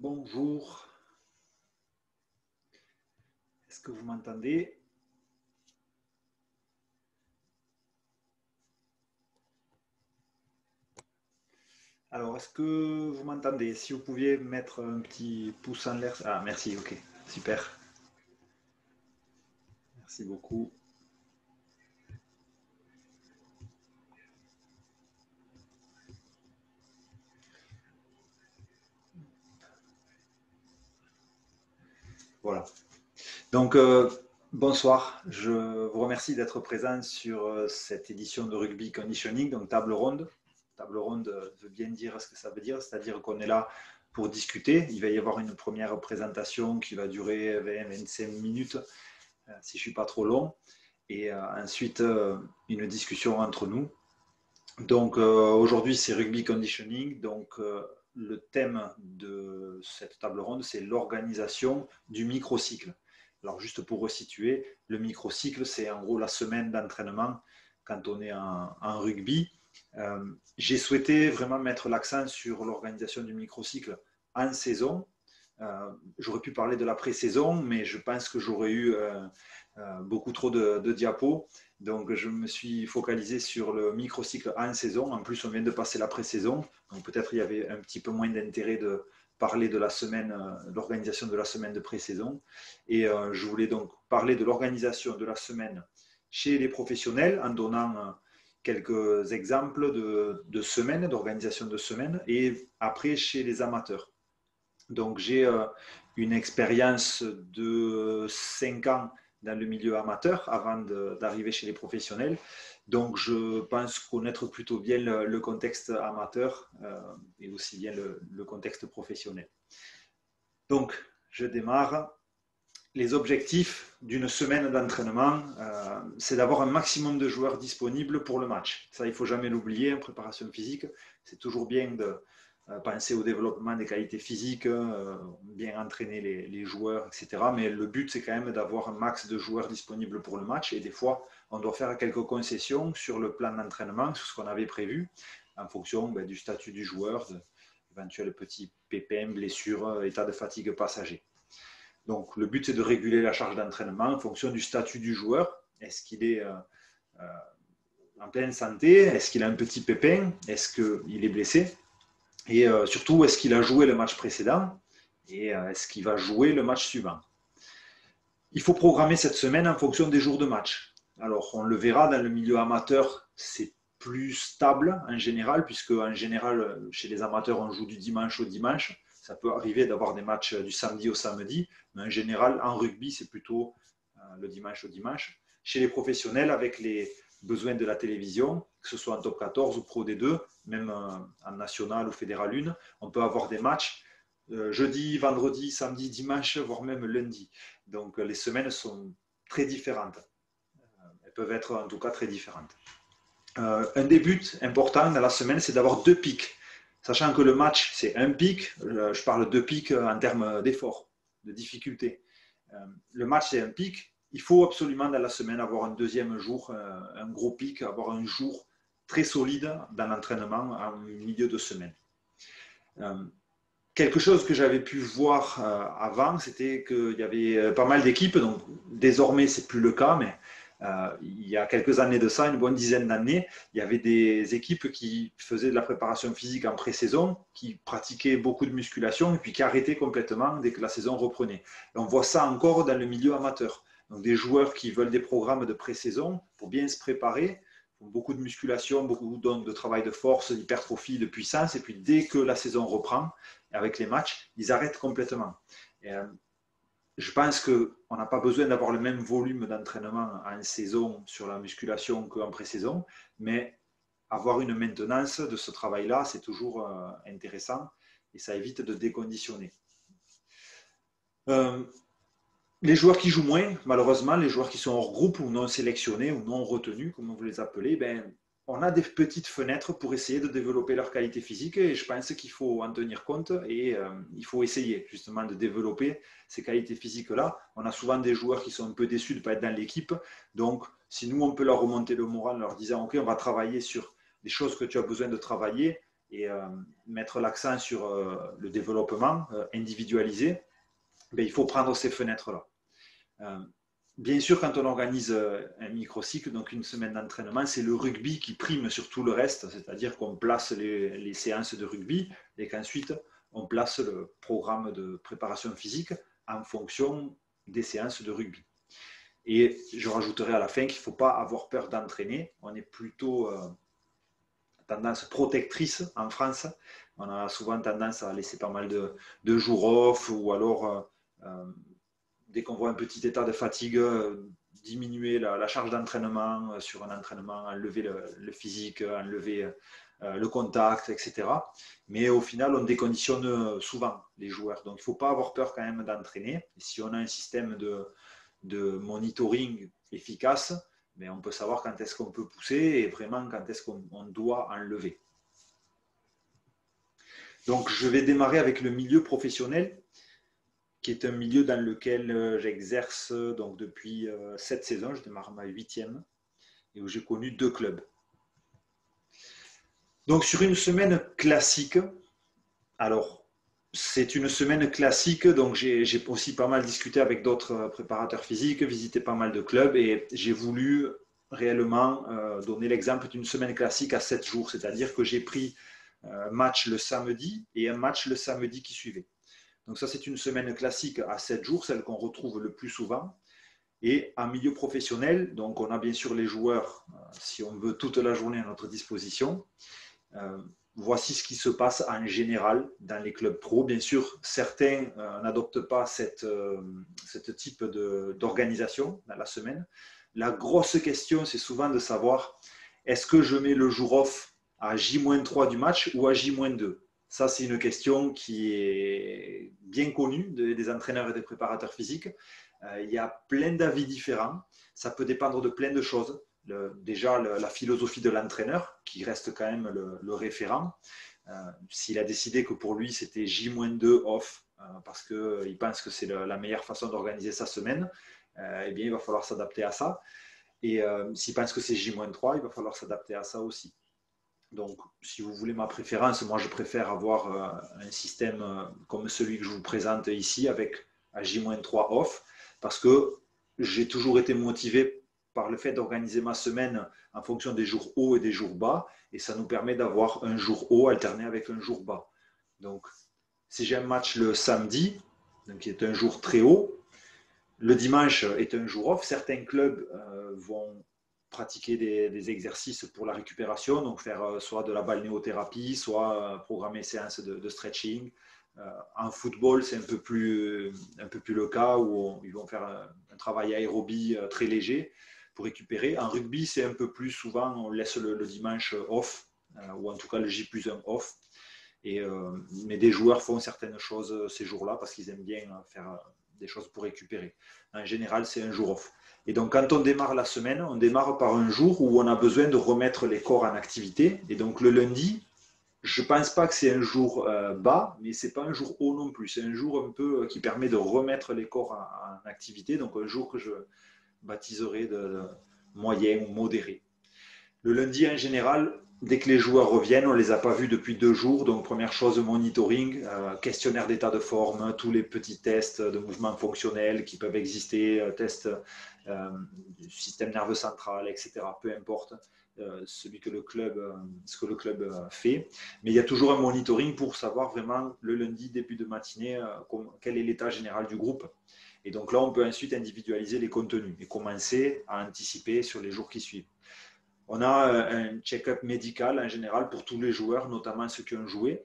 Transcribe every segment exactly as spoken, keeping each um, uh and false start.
Bonjour. Est-ce que vous m'entendez? Alors, est-ce que vous m'entendez? Si vous pouviez mettre un petit pouce en l'air. Ah, merci, ok. Super. Merci beaucoup. Voilà. Donc, euh, bonsoir. Je vous remercie d'être présent sur euh, cette édition de Rugby Conditioning, donc table ronde. Table ronde veut bien dire ce que ça veut dire, c'est-à-dire qu'on est là pour discuter. Il va y avoir une première présentation qui va durer vingt à vingt-cinq minutes, euh, si je ne suis pas trop long. Et euh, ensuite, euh, une discussion entre nous. Donc, euh, aujourd'hui, c'est Rugby Conditioning. Donc, euh, le thème de cette table ronde, c'est l'organisation du microcycle. Alors, juste pour resituer, le microcycle, c'est en gros la semaine d'entraînement quand on est en, en rugby. Euh, j'ai souhaité vraiment mettre l'accent sur l'organisation du microcycle en saison. Euh, j'aurais pu parler de la pré-saison, mais je pense que j'aurais eu euh, euh, beaucoup trop de, de diapos. Donc, je me suis focalisé sur le microcycle en saison. En plus, on vient de passer la pré-saison. Donc, peut-être il y avait un petit peu moins d'intérêt de parler de la semaine, euh, l'organisation de la semaine de pré-saison. Et euh, je voulais donc parler de l'organisation de la semaine chez les professionnels en donnant euh, quelques exemples de, de semaines, d'organisation de semaines, et après chez les amateurs. Donc, j'ai euh, une expérience de cinq ans dans le milieu amateur avant d'arriver chez les professionnels. Donc, je pense connaître plutôt bien le, le contexte amateur euh, et aussi bien le, le contexte professionnel. Donc, je démarre. Les objectifs d'une semaine d'entraînement, euh, c'est d'avoir un maximum de joueurs disponibles pour le match. Ça, il ne faut jamais l'oublier en préparation physique. C'est toujours bien de euh, penser au développement des qualités physiques, euh, bien entraîner les, les joueurs, et cetera. Mais le but, c'est quand même d'avoir un max de joueurs disponibles pour le match. Et des fois, on doit faire quelques concessions sur le plan d'entraînement, sur ce qu'on avait prévu, en fonction ben, du statut du joueur, d'éventuels petits pépins, blessures, état de fatigue passager. Donc, le but, c'est de réguler la charge d'entraînement en fonction du statut du joueur. Est-ce qu'il est euh, euh, en pleine santé? Est-ce qu'il a un petit pépin? Est-ce qu'il est blessé? Et euh, surtout, est-ce qu'il a joué le match précédent? Et euh, est-ce qu'il va jouer le match suivant? Il faut programmer cette semaine en fonction des jours de match. Alors, on le verra dans le milieu amateur, c'est plus stable en général, puisque en général, chez les amateurs, on joue du dimanche au dimanche. Ça peut arriver d'avoir des matchs du samedi au samedi, mais en général, en rugby, c'est plutôt euh, le dimanche au dimanche. Chez les professionnels, avec les besoins de la télévision, que ce soit en top quatorze ou pro D deux, même euh, en national ou fédéral un, on peut avoir des matchs euh, jeudi, vendredi, samedi, dimanche, voire même lundi. Donc, les semaines sont très différentes. Elles peuvent être en tout cas très différentes. Euh, un des buts importants dans la semaine, c'est d'avoir deux pics. Sachant que le match, c'est un pic, je parle de pics en termes d'effort, de difficulté. Euh, le match, c'est un pic. Il faut absolument dans la semaine avoir un deuxième jour, un gros pic, avoir un jour très solide dans l'entraînement en milieu de semaine. Euh, quelque chose que j'avais pu voir euh, avant, c'était qu'il y avait pas mal d'équipes. Donc, désormais, ce n'est plus le cas, mais euh, il y a quelques années de ça, une bonne dizaine d'années, il y avait des équipes qui faisaient de la préparation physique en pré-saison, qui pratiquaient beaucoup de musculation et puis qui arrêtaient complètement dès que la saison reprenait. Et on voit ça encore dans le milieu amateur. Donc, des joueurs qui veulent des programmes de pré-saison pour bien se préparer, beaucoup de musculation, beaucoup donc, de travail de force, d'hypertrophie, de puissance, et puis dès que la saison reprend, avec les matchs, ils arrêtent complètement. Et, euh, je pense qu'on n'a pas besoin d'avoir le même volume d'entraînement en saison sur la musculation qu'en pré-saison, mais avoir une maintenance de ce travail-là, c'est toujours euh, intéressant et ça évite de déconditionner. Euh, les joueurs qui jouent moins, malheureusement, les joueurs qui sont hors groupe ou non sélectionnés ou non retenus, comme vous les appelez, ben, on a des petites fenêtres pour essayer de développer leur qualité physique et je pense qu'il faut en tenir compte et euh, il faut essayer justement de développer ces qualités physiques-là. On a souvent des joueurs qui sont un peu déçus de ne pas être dans l'équipe, donc si nous on peut leur remonter le moral en leur disant ok, on va travailler sur des choses que tu as besoin de travailler et euh, mettre l'accent sur euh, le développement euh, individualisé, ben, il faut prendre ces fenêtres-là. Euh, bien sûr, quand on organise un microcycle, donc une semaine d'entraînement, c'est le rugby qui prime sur tout le reste, c'est-à-dire qu'on place les, les séances de rugby et qu'ensuite on place le programme de préparation physique en fonction des séances de rugby. Et je rajouterai à la fin qu'il ne faut pas avoir peur d'entraîner. On est plutôt euh, tendance protectrice en France. On a souvent tendance à laisser pas mal de, de jours off ou alors, euh, euh, dès qu'on voit un petit état de fatigue, euh, diminuer la, la charge d'entraînement sur un entraînement, enlever le, le physique, enlever euh, le contact, et cetera. Mais au final, on déconditionne souvent les joueurs. Donc, il ne faut pas avoir peur quand même d'entraîner. Et si on a un système de de monitoring efficace, mais on peut savoir quand est-ce qu'on peut pousser et vraiment quand est-ce qu'on doit enlever. Donc, je vais démarrer avec le milieu professionnel, qui est un milieu dans lequel j'exerce donc depuis sept saisons. Je démarre ma huitième et où j'ai connu deux clubs. Donc, sur une semaine classique, alors, c'est une semaine classique, donc j'ai aussi pas mal discuté avec d'autres préparateurs physiques, visité pas mal de clubs et j'ai voulu réellement euh, donner l'exemple d'une semaine classique à sept jours, c'est-à-dire que j'ai pris un match le samedi et un match le samedi qui suivait. Donc ça, c'est une semaine classique à sept jours, celle qu'on retrouve le plus souvent. Et en milieu professionnel, donc on a bien sûr les joueurs, euh, si on veut, toute la journée à notre disposition. Euh, Voici ce qui se passe en général dans les clubs pro. Bien sûr, certains euh, n'adoptent pas cette, euh, cette type d'organisation dans la semaine. La grosse question, c'est souvent de savoir, est-ce que je mets le jour off à J moins trois du match ou à J moins deux? Ça, c'est une question qui est bien connue des entraîneurs et des préparateurs physiques. Euh, il y a plein d'avis différents. Ça peut dépendre de plein de choses. Le, déjà le, la philosophie de l'entraîneur qui reste quand même le, le référent. Euh, s'il a décidé que pour lui c'était J moins deux off euh, parce qu'il euh, pense que c'est la, la meilleure façon d'organiser sa semaine, euh, eh bien il va falloir s'adapter à ça. Et euh, s'il pense que c'est J moins trois, il va falloir s'adapter à ça aussi. Donc si vous voulez ma préférence, moi je préfère avoir euh, un système euh, comme celui que je vous présente ici avec à J moins trois off parce que j'ai toujours été motivé par le fait d'organiser ma semaine en fonction des jours hauts et des jours bas, et ça nous permet d'avoir un jour haut alterné avec un jour bas. Donc, si j'ai un match le samedi, donc qui est un jour très haut, le dimanche est un jour off. Certains clubs euh, vont pratiquer des, des exercices pour la récupération, donc faire euh, soit de la balnéothérapie, soit euh, programmer séances de, de stretching. Euh, en football, c'est un peu plus, un peu plus le cas où on, ils vont faire un, un travail aérobie euh, très léger pour récupérer. En rugby, c'est un peu plus souvent, on laisse le, le dimanche off, euh, ou en tout cas le J plus un off. Et, euh, mais des joueurs font certaines choses ces jours-là parce qu'ils aiment bien faire des choses pour récupérer. En général, c'est un jour off. Et donc, quand on démarre la semaine, on démarre par un jour où on a besoin de remettre les corps en activité. Et donc, le lundi, je ne pense pas que c'est un jour euh, bas, mais ce n'est pas un jour haut non plus. C'est un jour un peu qui permet de remettre les corps en, en activité. Donc, un jour que je baptiserai de, de moyen ou modéré. Le lundi, en général, dès que les joueurs reviennent, on ne les a pas vus depuis deux jours. Donc, première chose, monitoring, euh, questionnaire d'état de forme, tous les petits tests de mouvements fonctionnels qui peuvent exister, euh, tests euh, du système nerveux central, et cetera. Peu importe euh, celui que le club, euh, ce que le club euh, fait. Mais il y a toujours un monitoring pour savoir vraiment le lundi, début de matinée, euh, quel est l'état général du groupe. Et donc là, on peut ensuite individualiser les contenus et commencer à anticiper sur les jours qui suivent. On a un check-up médical en général pour tous les joueurs, notamment ceux qui ont joué.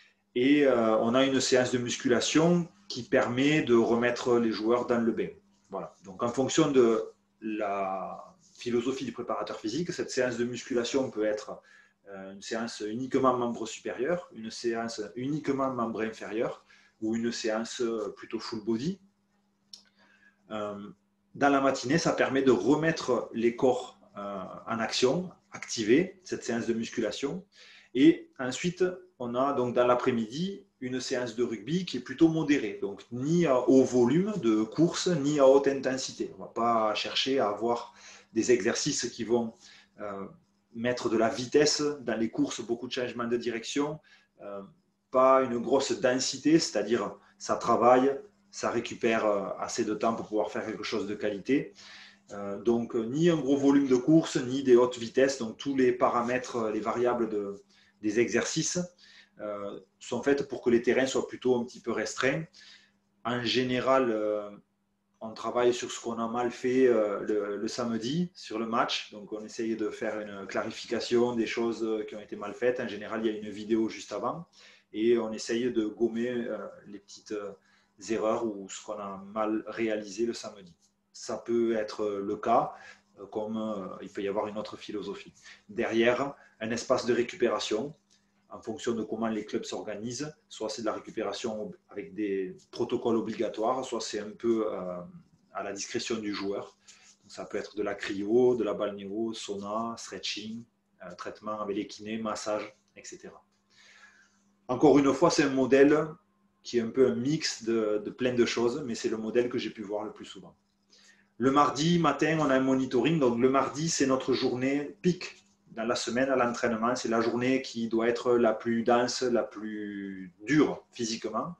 Et euh, on a une séance de musculation qui permet de remettre les joueurs dans le bain. Voilà. Donc en fonction de la philosophie du préparateur physique, cette séance de musculation peut être une séance uniquement membre supérieur, une séance uniquement membre inférieur ou une séance plutôt full body. Dans la matinée, ça permet de remettre les corps en action, activer cette séance de musculation. Et ensuite, on a donc dans l'après-midi une séance de rugby qui est plutôt modérée, donc ni à haut volume de course, ni à haute intensité. On ne va pas chercher à avoir des exercices qui vont euh, mettre de la vitesse dans les courses, beaucoup de changements de direction, euh, pas une grosse densité, c'est-à-dire ça travaille, ça récupère assez de temps pour pouvoir faire quelque chose de qualité. Euh, donc, ni un gros volume de course, ni des hautes vitesses. Donc, tous les paramètres, les variables de, des exercices euh, sont faites pour que les terrains soient plutôt un petit peu restreints. En général, euh, on travaille sur ce qu'on a mal fait euh, le, le samedi sur le match. Donc, on essaye de faire une clarification des choses qui ont été mal faites. En général, il y a une vidéo juste avant. Et on essaye de gommer euh, les petites euh, erreurs ou ce qu'on a mal réalisé le samedi. Ça peut être le cas, euh, comme euh, il peut y avoir une autre philosophie. Derrière, un espace de récupération, en fonction de comment les clubs s'organisent. Soit c'est de la récupération avec des protocoles obligatoires, soit c'est un peu euh, à la discrétion du joueur. Donc, ça peut être de la cryo, de la balnéo, sauna, stretching, euh, traitement avec les kinés, massage, et cetera. Encore une fois, c'est un modèle qui est un peu un mix de, de plein de choses, mais c'est le modèle que j'ai pu voir le plus souvent. Le mardi matin, on a un monitoring. Donc le mardi, c'est notre journée pic dans la semaine à l'entraînement. C'est la journée qui doit être la plus dense, la plus dure physiquement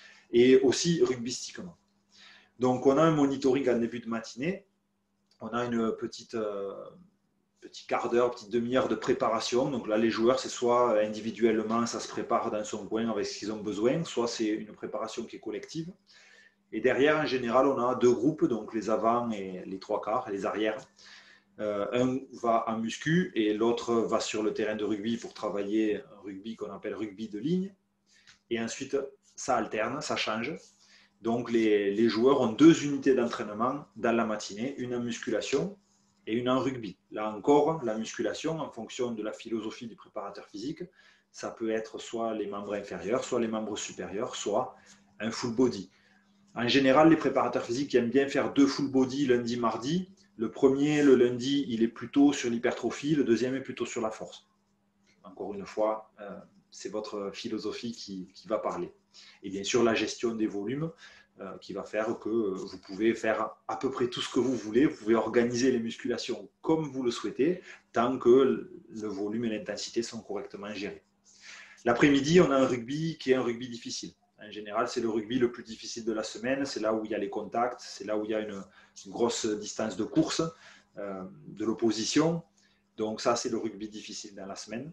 et aussi rugbystiquement. Donc on a un monitoring en début de matinée. On a une petite... Euh, petit quart d'heure, petite demi-heure de préparation. Donc là, les joueurs, c'est soit individuellement, ça se prépare dans son coin avec ce qu'ils ont besoin, soit c'est une préparation qui est collective. Et derrière, en général, on a deux groupes, donc les avants et les trois quarts, les arrières. Euh, un va en muscu et l'autre va sur le terrain de rugby pour travailler un rugby qu'on appelle rugby de ligne. Et ensuite, ça alterne, ça change. Donc les, les joueurs ont deux unités d'entraînement dans la matinée, une en musculation et une en rugby. Là encore, la musculation, en fonction de la philosophie du préparateur physique, ça peut être soit les membres inférieurs, soit les membres supérieurs, soit un full body. En général, les préparateurs physiques aiment bien faire deux full body lundi, mardi. Le premier, le lundi, il est plutôt sur l'hypertrophie, le deuxième est plutôt sur la force. Encore une fois, euh, c'est votre philosophie qui, qui va parler. Et bien sûr, la gestion des volumes, Euh, qui va faire que euh, vous pouvez faire à peu près tout ce que vous voulez. Vous pouvez organiser les musculations comme vous le souhaitez, tant que le volume et l'intensité sont correctement gérés. L'après-midi, on a un rugby qui est un rugby difficile. En général, c'est le rugby le plus difficile de la semaine. C'est là où il y a les contacts, c'est là où il y a une, une grosse distance de course, euh, de l'opposition. Donc ça, c'est le rugby difficile dans la semaine.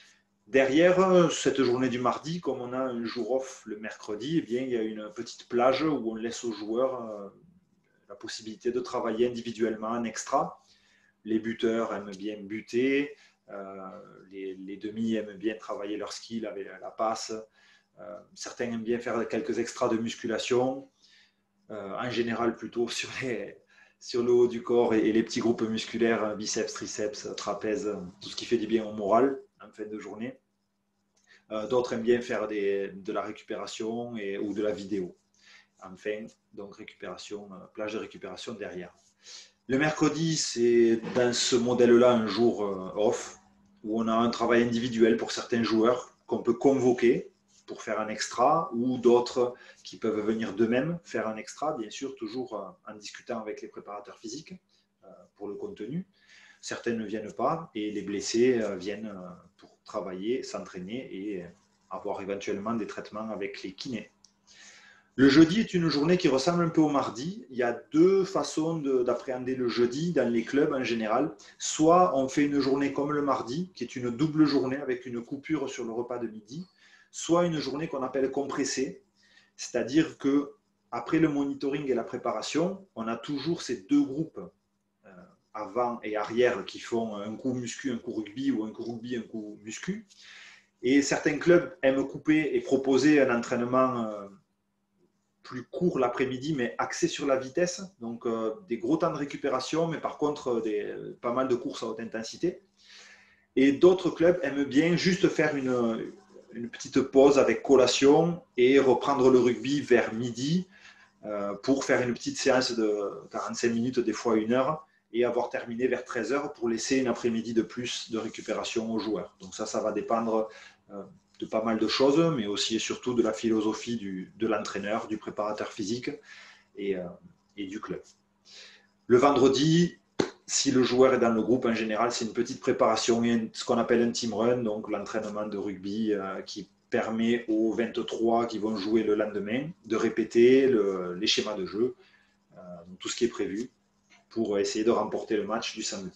Derrière, cette journée du mardi, comme on a un jour off le mercredi, eh bien, il y a une petite plage où on laisse aux joueurs euh, la possibilité de travailler individuellement en extra. Les buteurs aiment bien buter, euh, les, les demi aiment bien travailler leur skill avec la passe, euh, certains aiment bien faire quelques extras de musculation, euh, en général plutôt sur, les, sur le haut du corps et, et les petits groupes musculaires, biceps, triceps, trapèzes, tout ce qui fait du bien au moral en fin de journée. Euh, d'autres aiment bien faire des, de la récupération et, ou de la vidéo. Enfin, donc récupération, euh, plage de récupération derrière. Le mercredi, c'est dans ce modèle-là un jour euh, off, où on a un travail individuel pour certains joueurs qu'on peut convoquer pour faire un extra, ou d'autres qui peuvent venir d'eux-mêmes faire un extra, bien sûr, toujours euh, en discutant avec les préparateurs physiques euh, pour le contenu. Certains ne viennent pas et les blessés euh, viennent euh, pour travailler, s'entraîner et avoir éventuellement des traitements avec les kinés. Le jeudi est une journée qui ressemble un peu au mardi. Il y a deux façons de, d'appréhender le jeudi dans les clubs en général. Soit on fait une journée comme le mardi, qui est une double journée avec une coupure sur le repas de midi, soit une journée qu'on appelle compressée, c'est-à-dire qu'après le monitoring et la préparation, on a toujours ces deux groupes euh, avant et arrière qui font un coup muscu, un coup rugby ou un coup rugby, un coup muscu. Et certains clubs aiment couper et proposer un entraînement euh, plus court l'après-midi, mais axé sur la vitesse. Donc euh, des gros temps de récupération, mais par contre des, pas mal de courses à haute intensité. Et d'autres clubs aiment bien juste faire une, une petite pause avec collation et reprendre le rugby vers midi euh, pour faire une petite séance de quarante-cinq minutes, des fois une heure, et avoir terminé vers treize heures pour laisser une après-midi de plus de récupération aux joueurs. Donc ça, ça va dépendre euh, de pas mal de choses, mais aussi et surtout de la philosophie du, de l'entraîneur, du préparateur physique et, euh, et du club. Le vendredi, si le joueur est dans le groupe, en général, c'est une petite préparation, ce qu'on appelle un team run, donc l'entraînement de rugby euh, qui permet aux vingt-trois qui vont jouer le lendemain de répéter le, les schémas de jeu, euh, tout ce qui est prévu pour essayer de remporter le match du samedi.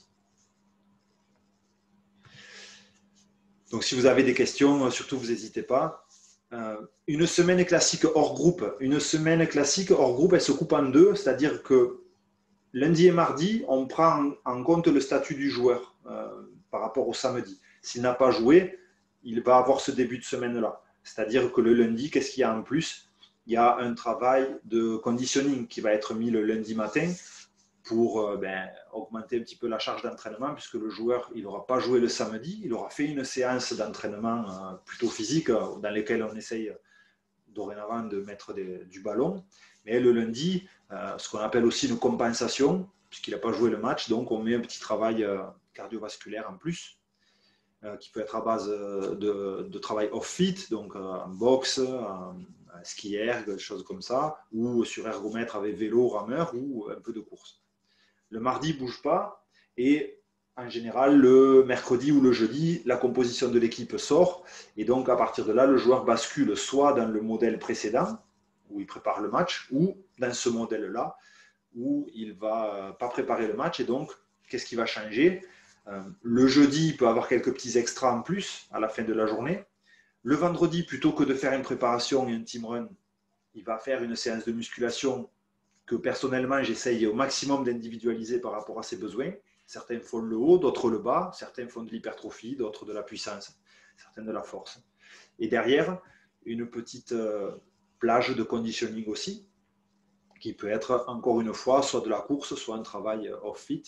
Donc si vous avez des questions, surtout vous n'hésitez pas. Euh, une semaine classique hors groupe, une semaine classique hors groupe, elle se coupe en deux, c'est-à-dire que lundi et mardi, on prend en compte le statut du joueur euh, par rapport au samedi. S'il n'a pas joué, il va avoir ce début de semaine-là. C'est-à-dire que le lundi, qu'est-ce qu'il y a en plus? Il y a un travail de conditioning qui va être mis le lundi matin pour euh, ben, augmenter un petit peu la charge d'entraînement, puisque le joueur il n'aura pas joué le samedi, il aura fait une séance d'entraînement euh, plutôt physique, euh, dans laquelle on essaye dorénavant de mettre des, du ballon. Mais le lundi, euh, ce qu'on appelle aussi une compensation, puisqu'il n'a pas joué le match, donc on met un petit travail euh, cardiovasculaire en plus, euh, qui peut être à base de, de travail off-fit, donc euh, en boxe, en, en ski erg, des choses comme ça, ou sur ergomètre avec vélo, rameur, ou un peu de course. Le mardi, il ne bouge pas, et en général, le mercredi ou le jeudi, la composition de l'équipe sort, et donc à partir de là, le joueur bascule soit dans le modèle précédent, où il prépare le match, ou dans ce modèle-là, où il ne va pas préparer le match, et donc, qu'est-ce qui va changer? euh, Le jeudi, il peut avoir quelques petits extras en plus à la fin de la journée. Le vendredi, plutôt que de faire une préparation et un team run, il va faire une séance de musculation que personnellement, j'essaye au maximum d'individualiser par rapport à ses besoins. Certains font le haut, d'autres le bas. Certains font de l'hypertrophie, d'autres de la puissance, certains de la force. Et derrière, une petite euh, plage de conditioning aussi, qui peut être, encore une fois, soit de la course, soit un travail off-fit.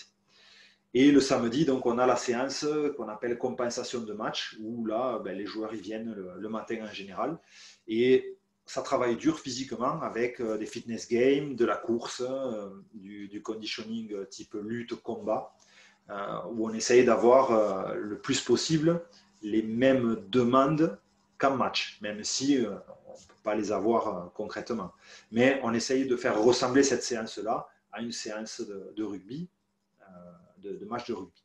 Et le samedi, donc, on a la séance qu'on appelle compensation de match, où là, ben, les joueurs ils viennent le, le matin en général. Et ça travaille dur physiquement avec euh, des fitness games, de la course, euh, du, du conditioning type lutte, combat, euh, où on essaye d'avoir euh, le plus possible les mêmes demandes qu'en match, même si euh, on ne peut pas les avoir euh, concrètement. Mais on essaye de faire ressembler cette séance-là à une séance de, de rugby, euh, de, de match de rugby.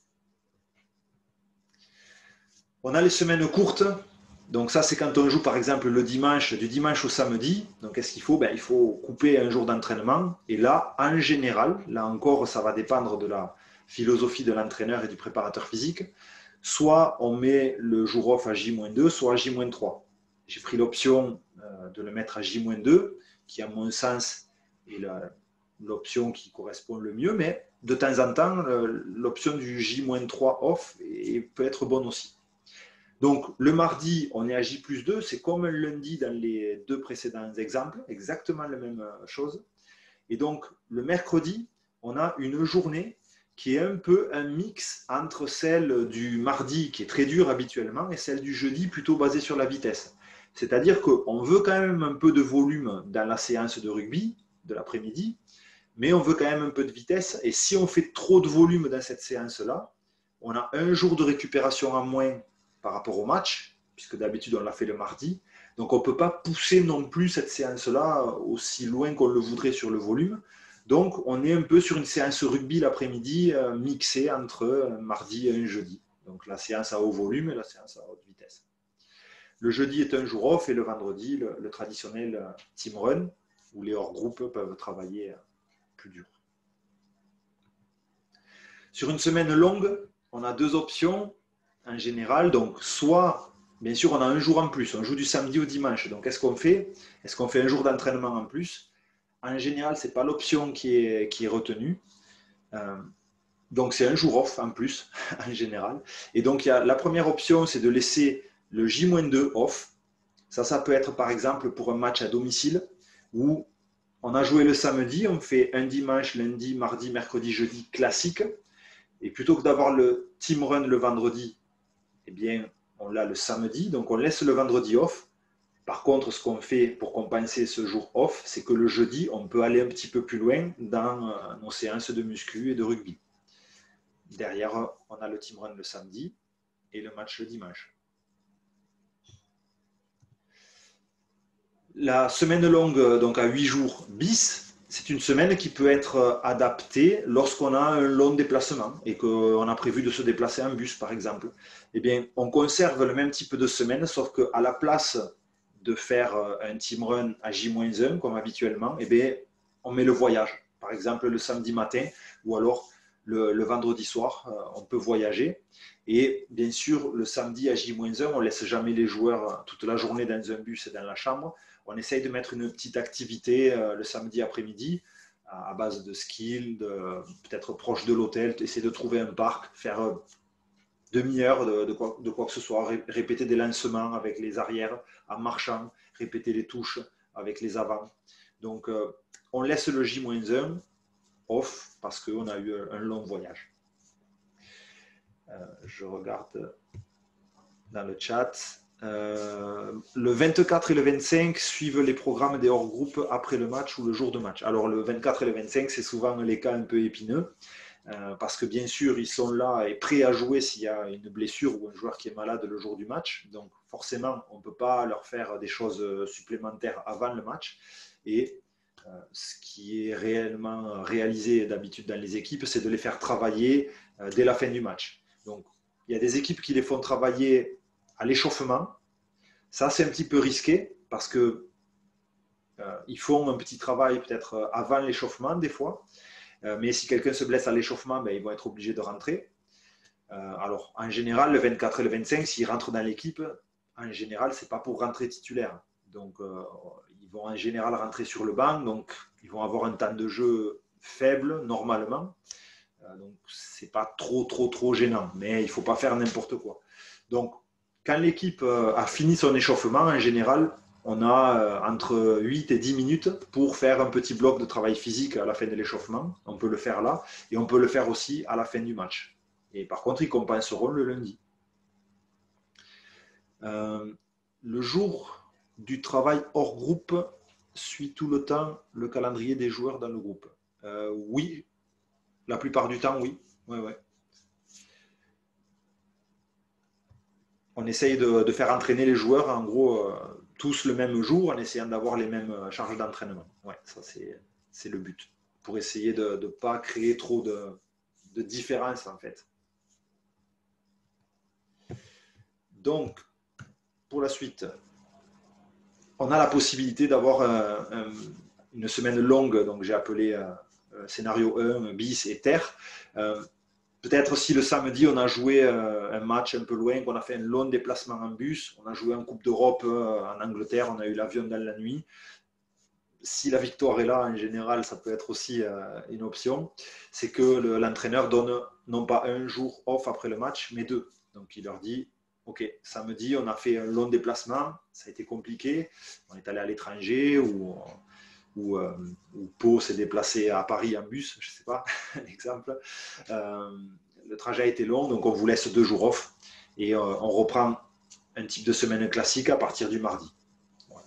On a les semaines courtes. Donc ça, c'est quand on joue, par exemple, le dimanche, du dimanche au samedi. Donc, qu'est-ce qu'il faut? Ben, il faut couper un jour d'entraînement. Et là, en général, là encore, ça va dépendre de la philosophie de l'entraîneur et du préparateur physique. Soit on met le jour off à J moins deux, soit à J moins trois. J'ai pris l'option euh, de le mettre à J moins deux, qui, à mon sens, est l'option qui correspond le mieux. Mais de temps en temps, l'option du J moins trois off est, peut être bonne aussi. Donc, le mardi, on est à J plus deux, c'est comme un lundi dans les deux précédents exemples, exactement la même chose. Et donc, le mercredi, on a une journée qui est un peu un mix entre celle du mardi, qui est très dure habituellement, et celle du jeudi, plutôt basée sur la vitesse. C'est-à-dire qu'on veut quand même un peu de volume dans la séance de rugby de l'après-midi, mais on veut quand même un peu de vitesse. Et si on fait trop de volume dans cette séance-là, on a un jour de récupération en moins par rapport au match, puisque d'habitude on l'a fait le mardi. Donc on ne peut pas pousser non plus cette séance-là aussi loin qu'on le voudrait sur le volume. Donc on est un peu sur une séance rugby l'après-midi euh, mixée entre un mardi et un jeudi. Donc la séance à haut volume et la séance à haute vitesse. Le jeudi est un jour off et le vendredi, le, le traditionnel team run, où les hors-groupes peuvent travailler plus dur. Sur une semaine longue, on a deux options en général. Donc, soit, bien sûr, on a un jour en plus. On joue du samedi au dimanche. Donc, qu'est-ce qu'on fait? Est-ce qu'on fait un jour d'entraînement en plus? En général, ce n'est pas l'option qui est, qui est retenue. Euh, donc, c'est un jour off en plus, en général. Et donc, il y a, la première option, c'est de laisser le J moins deux off. Ça, ça peut être, par exemple, pour un match à domicile où on a joué le samedi, on fait un dimanche, lundi, mardi, mercredi, jeudi classique. Et plutôt que d'avoir le team run le vendredi, eh bien, on l'a le samedi, donc on laisse le vendredi off. Par contre, ce qu'on fait pour compenser ce jour off, c'est que le jeudi, on peut aller un petit peu plus loin dans nos séances de muscu et de rugby. Derrière, on a le team run le samedi et le match le dimanche. La semaine longue, donc à huit jours bis, c'est une semaine qui peut être adaptée lorsqu'on a un long déplacement et qu'on a prévu de se déplacer en bus, par exemple. Eh bien, on conserve le même type de semaine, sauf qu'à la place de faire un team run à J moins un, comme habituellement, eh bien, on met le voyage. Par exemple, le samedi matin ou alors le, le vendredi soir, on peut voyager. Et bien sûr, le samedi à J moins un, on ne laisse jamais les joueurs toute la journée dans un bus et dans la chambre. On essaye de mettre une petite activité euh, le samedi après-midi à, à base de skills, peut-être proche de l'hôtel, essayer de trouver un parc, faire euh, demi-heure de, de, quoi, de quoi que ce soit, ré, répéter des lancements avec les arrières en marchant, répéter les touches avec les avants. Donc, euh, on laisse le J moins un off parce qu'on a eu un long voyage. Euh, je regarde dans le chat. Euh, le vingt-quatre et le vingt-cinq suivent les programmes des hors-groupes après le match ou le jour de match. Alors le vingt-quatre et le vingt-cinq, c'est souvent les cas un peu épineux, euh, parce que bien sûr, ils sont là et prêts à jouer s'il y a une blessure ou un joueur qui est malade le jour du match. Donc forcément, on ne peut pas leur faire des choses supplémentaires avant le match. Et euh, ce qui est réellement réalisé d'habitude dans les équipes, c'est de les faire travailler euh, dès la fin du match. Donc il y a des équipes qui les font travailler à l'échauffement. Ça, c'est un petit peu risqué parce que euh, ils font un petit travail peut-être avant l'échauffement des fois. Euh, mais si quelqu'un se blesse à l'échauffement, ben, ils vont être obligés de rentrer. Euh, alors, en général, le vingt-quatre et le vingt-cinq, s'ils rentrent dans l'équipe, en général, ce n'est pas pour rentrer titulaire. Donc, euh, ils vont en général rentrer sur le banc. Donc, ils vont avoir un temps de jeu faible, normalement. Euh, donc, ce n'est pas trop, trop, trop gênant. Mais il ne faut pas faire n'importe quoi. Donc, quand l'équipe a fini son échauffement, en général, on a entre huit et dix minutes pour faire un petit bloc de travail physique à la fin de l'échauffement. On peut le faire là et on peut le faire aussi à la fin du match. Et par contre, ils compenseront le lundi. Euh, le jour du travail hors groupe suit tout le temps le calendrier des joueurs dans le groupe. Euh, oui, la plupart du temps, oui. Ouais, ouais. On essaye de, de faire entraîner les joueurs, en gros, euh, tous le même jour, en essayant d'avoir les mêmes charges d'entraînement. Ouais, ça, c'est, c'est le but. Pour essayer de ne pas créer trop de, de différences, en fait. Donc, pour la suite, on a la possibilité d'avoir un, un, une semaine longue, donc j'ai appelé euh, scénario un, bis et terre. Euh, Peut-être si le samedi, on a joué un match un peu loin, qu'on a fait un long déplacement en bus, on a joué en Coupe d'Europe en Angleterre, on a eu l'avion dans la nuit. Si la victoire est là, en général, ça peut être aussi une option. C'est que l'entraîneur donne non pas un jour off après le match, mais deux. Donc il leur dit, ok, samedi, on a fait un long déplacement, ça a été compliqué, on est allé à l'étranger ou... Ou, euh, ou Pau s'est déplacé à Paris en bus, je ne sais pas, l'exemple. Euh, le trajet a été long, donc on vous laisse deux jours off et euh, on reprend un type de semaine classique à partir du mardi. Voilà.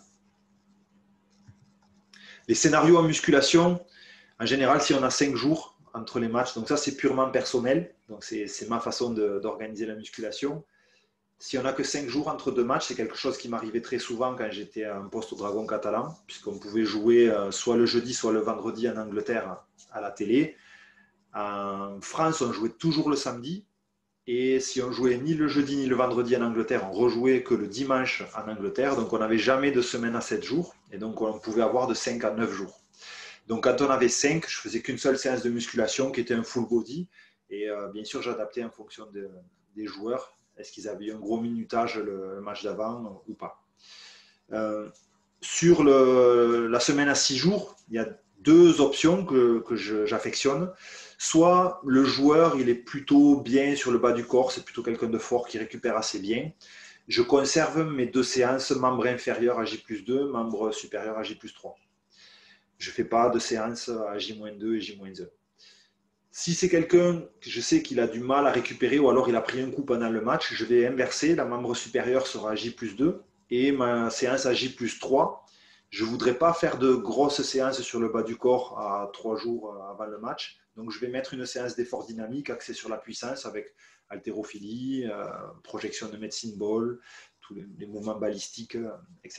Les scénarios en musculation, en général, si on a cinq jours entre les matchs, donc ça c'est purement personnel, donc c'est, c'est ma façon de, d'organiser la musculation. Si on n'a que cinq jours entre deux matchs, c'est quelque chose qui m'arrivait très souvent quand j'étais en poste au Dragon Catalan, puisqu'on pouvait jouer soit le jeudi, soit le vendredi en Angleterre à la télé. En France, on jouait toujours le samedi. Et si on jouait ni le jeudi ni le vendredi en Angleterre, on rejouait que le dimanche en Angleterre. Donc on n'avait jamais de semaine à sept jours. Et donc on pouvait avoir de cinq à neuf jours. Donc quand on avait cinq, je faisais qu'une seule séance de musculation qui était un full body. Et euh, bien sûr, j'adaptais en fonction de, des joueurs. Est-ce qu'ils avaient eu un gros minutage le match d'avant ou pas. euh, Sur le, la semaine à six jours, il y a deux options que, que je, j'affectionne. Soit le joueur, il est plutôt bien sur le bas du corps, c'est plutôt quelqu'un de fort qui récupère assez bien. Je conserve mes deux séances, membre inférieur à J plus deux, membre supérieur à J plus trois. Je ne fais pas de séance à J moins deux et J moins un. Si c'est quelqu'un que je sais qu'il a du mal à récupérer ou alors il a pris un coup pendant le match, je vais inverser. La membre supérieure sera à J plus deux et ma séance à J plus trois. Je ne voudrais pas faire de grosses séances sur le bas du corps à trois jours avant le match. Donc, je vais mettre une séance d'effort dynamique axée sur la puissance avec haltérophilie, euh, projection de medicine ball, tous les, les mouvements balistiques, euh, et cetera.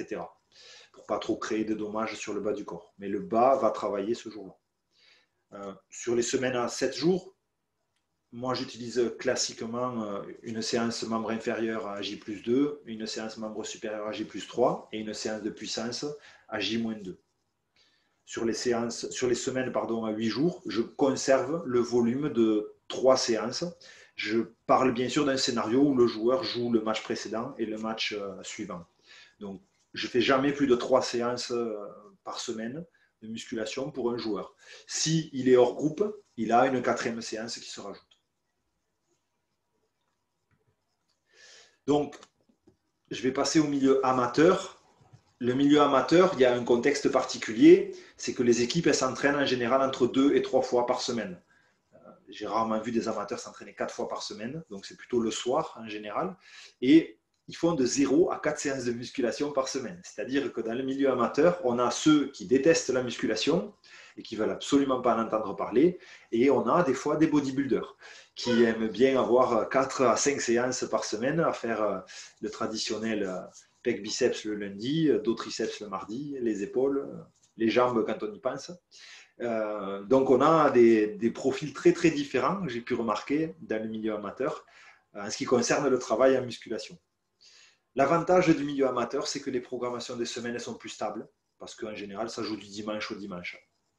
pour ne pas trop créer de dommages sur le bas du corps. Mais le bas va travailler ce jour-là. Euh, sur les semaines à sept jours, moi j'utilise classiquement euh, une séance membre inférieur à J plus deux, une séance membre supérieur à J plus trois et une séance de puissance à J moins deux. Sur les, séances, sur les semaines pardon, à huit jours, je conserve le volume de trois séances. Je parle bien sûr d'un scénario où le joueur joue le match précédent et le match euh, suivant. Donc, je ne fais jamais plus de trois séances euh, par semaine de musculation pour un joueur. S'il est hors groupe, il a une quatrième séance qui se rajoute. Donc, je vais passer au milieu amateur. Le milieu amateur, il y a un contexte particulier, c'est que les équipes elles s'entraînent en général entre deux et trois fois par semaine. J'ai rarement vu des amateurs s'entraîner quatre fois par semaine, donc c'est plutôt le soir en général. Et ils font de zéro à quatre séances de musculation par semaine. C'est-à-dire que dans le milieu amateur, on a ceux qui détestent la musculation et qui ne veulent absolument pas en entendre parler. Et on a des fois des bodybuilders qui aiment bien avoir quatre à cinq séances par semaine à faire le traditionnel pec biceps le lundi, dos triceps le mardi, les épaules, les jambes quand on y pense. Euh, donc on a des, des profils très très différents, j'ai pu remarquer dans le milieu amateur, en ce qui concerne le travail en musculation. L'avantage du milieu amateur, c'est que les programmations des semaines sont plus stables, parce qu'en général, ça joue du dimanche au dimanche.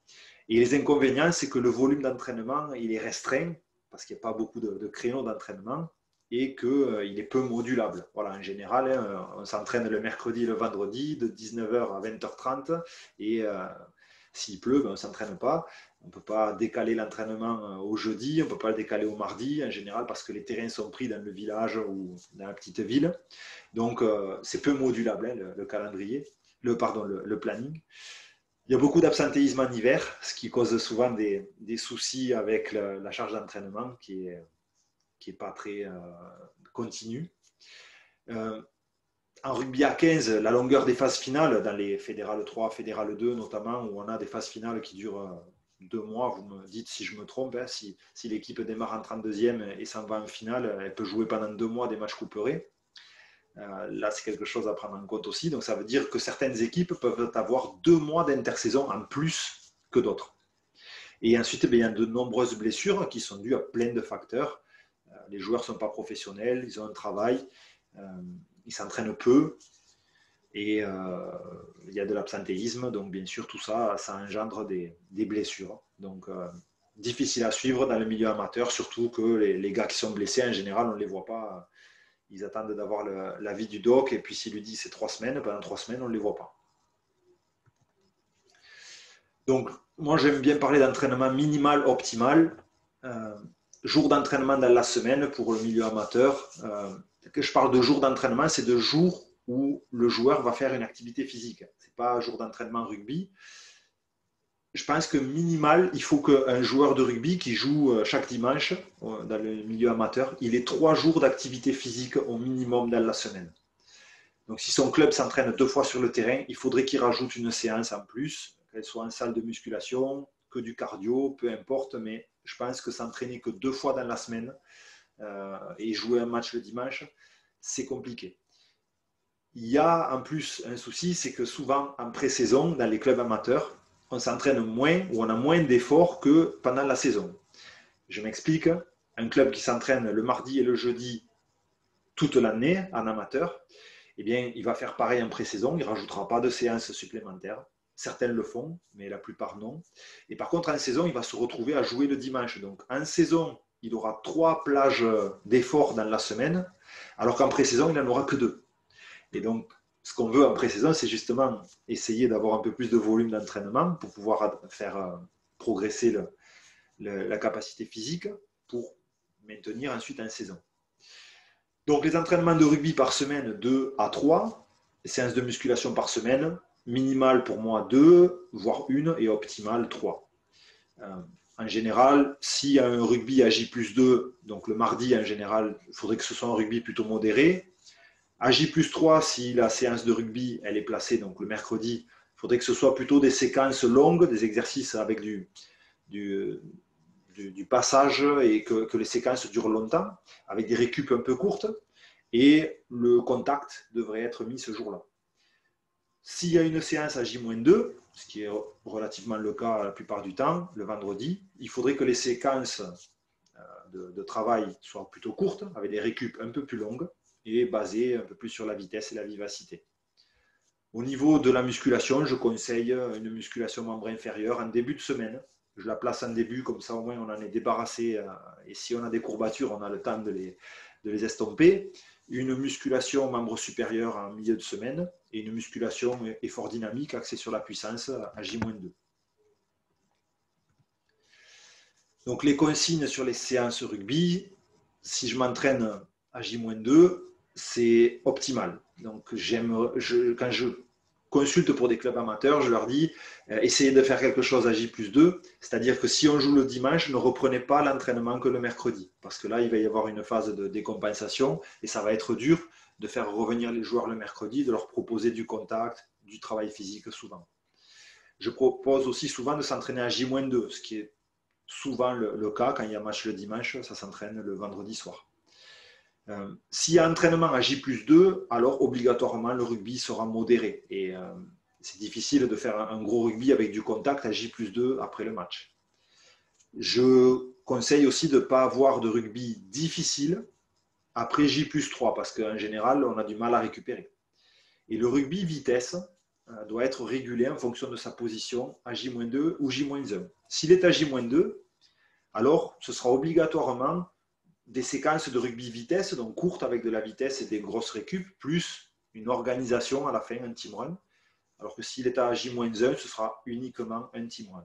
Et les inconvénients, c'est que le volume d'entraînement, il est restreint, parce qu'il n'y a pas beaucoup de, de créneaux d'entraînement, et qu'il euh, est peu modulable. Voilà, en général, hein, on s'entraîne le mercredi et le vendredi, de dix-neuf heures à vingt heures trente, et euh, s'il pleut, ben, on ne s'entraîne pas. On ne peut pas décaler l'entraînement au jeudi, on ne peut pas le décaler au mardi, en général, parce que les terrains sont pris dans le village ou dans la petite ville. Donc, euh, c'est peu modulable, hein, le, le calendrier, le, pardon, le, le planning. Il y a beaucoup d'absentéisme en hiver, ce qui cause souvent des, des soucis avec la, la charge d'entraînement qui est, qui n'est pas très euh, continue. Euh, en rugby à quinze, la longueur des phases finales, dans les fédérales trois, fédérales deux notamment, où on a des phases finales qui durent euh, deux mois, vous me dites si je me trompe, hein, si, si l'équipe démarre en trente-deuxième et s'en va en finale, elle peut jouer pendant deux mois des matchs couperés. Euh, là, c'est quelque chose à prendre en compte aussi. Donc, ça veut dire que certaines équipes peuvent avoir deux mois d'intersaison en plus que d'autres. Et ensuite, bien, il y a de nombreuses blessures qui sont dues à plein de facteurs. Euh, les joueurs ne sont pas professionnels, ils ont un travail, euh, ils s'entraînent peu et euh, il y a de l'absentéisme. Donc, bien sûr, tout ça, ça engendre des, des blessures. Donc, euh, difficile à suivre dans le milieu amateur, surtout que les, les gars qui sont blessés, en général, on ne les voit pas. Ils attendent d'avoir l'avis du doc et puis s'il lui dit c'est trois semaines, pendant trois semaines, on ne les voit pas. Donc, moi, j'aime bien parler d'entraînement minimal, optimal. Euh, jour d'entraînement dans la semaine pour le milieu amateur. Euh, que je parle de jour d'entraînement, c'est de jours où le joueur va faire une activité physique. Ce n'est pas un jour d'entraînement rugby. Je pense que minimal, il faut qu'un joueur de rugby qui joue chaque dimanche dans le milieu amateur, il ait trois jours d'activité physique au minimum dans la semaine. Donc si son club s'entraîne deux fois sur le terrain, il faudrait qu'il rajoute une séance en plus, qu'elle soit en salle de musculation, que du cardio, peu importe, mais je pense que s'entraîner que deux fois dans la semaine euh, et jouer un match le dimanche, c'est compliqué. Il y a en plus un souci, c'est que souvent en pré-saison, dans les clubs amateurs, on s'entraîne moins ou on a moins d'efforts que pendant la saison. Je m'explique, un club qui s'entraîne le mardi et le jeudi toute l'année en amateur, eh bien, il va faire pareil en pré-saison, il ne rajoutera pas de séances supplémentaires. Certains le font, mais la plupart non. Et par contre, en saison, il va se retrouver à jouer le dimanche. Donc, en saison, il aura trois plages d'efforts dans la semaine, alors qu'en pré-saison, il n'en aura que deux. Et donc, ce qu'on veut en pré-saison, c'est justement essayer d'avoir un peu plus de volume d'entraînement pour pouvoir faire progresser le, le, la capacité physique pour maintenir ensuite en saison. Donc, les entraînements de rugby par semaine, deux à trois, les séances de musculation par semaine, minimal pour moi deux, voire une, et optimal trois. Euh, en général, s'il y a un rugby à J plus deux, donc le mardi en général, il faudrait que ce soit un rugby plutôt modéré. À J plus trois, si la séance de rugby elle est placée donc le mercredi, il faudrait que ce soit plutôt des séquences longues, des exercices avec du, du, du, du passage et que, que les séquences durent longtemps, avec des récup un peu courtes. Et le contact devrait être mis ce jour-là. S'il y a une séance à J moins deux, ce qui est relativement le cas la plupart du temps, le vendredi, il faudrait que les séquences de, de travail soient plutôt courtes, avec des récup un peu plus longues et basées un peu plus sur la vitesse et la vivacité. Au niveau de la musculation, je conseille une musculation membre inférieur en début de semaine. Je la place en début, comme ça au moins on en est débarrassé. Et si on a des courbatures, on a le temps de les, de les estomper. Une musculation membre supérieur en milieu de semaine et une musculation effort dynamique axée sur la puissance à J moins deux. Donc les consignes sur les séances rugby, si je m'entraîne à J moins deux, c'est optimal. Donc j'aime, je, quand je consulte pour des clubs amateurs, je leur dis euh, essayez de faire quelque chose à J plus deux, c'est-à-dire que si on joue le dimanche, ne reprenez pas l'entraînement que le mercredi, parce que là, il va y avoir une phase de décompensation et ça va être dur de faire revenir les joueurs le mercredi, de leur proposer du contact, du travail physique souvent. Je propose aussi souvent de s'entraîner à J moins deux, ce qui est souvent le, le cas quand il y a match le dimanche, ça s'entraîne le vendredi soir. Euh, S'il y a entraînement à J plus deux, alors obligatoirement le rugby sera modéré. Et euh, c'est difficile de faire un, un gros rugby avec du contact à J plus deux après le match. Je conseille aussi de ne pas avoir de rugby difficile après J plus trois, parce qu'en général, on a du mal à récupérer. Et le rugby vitesse euh, doit être régulé en fonction de sa position à J moins deux ou J moins un. S'il est à J moins deux, alors ce sera obligatoirement des séquences de rugby vitesse, donc courtes avec de la vitesse et des grosses récup, plus une organisation à la fin, un team run. Alors que s'il est à J moins un, ce sera uniquement un team run.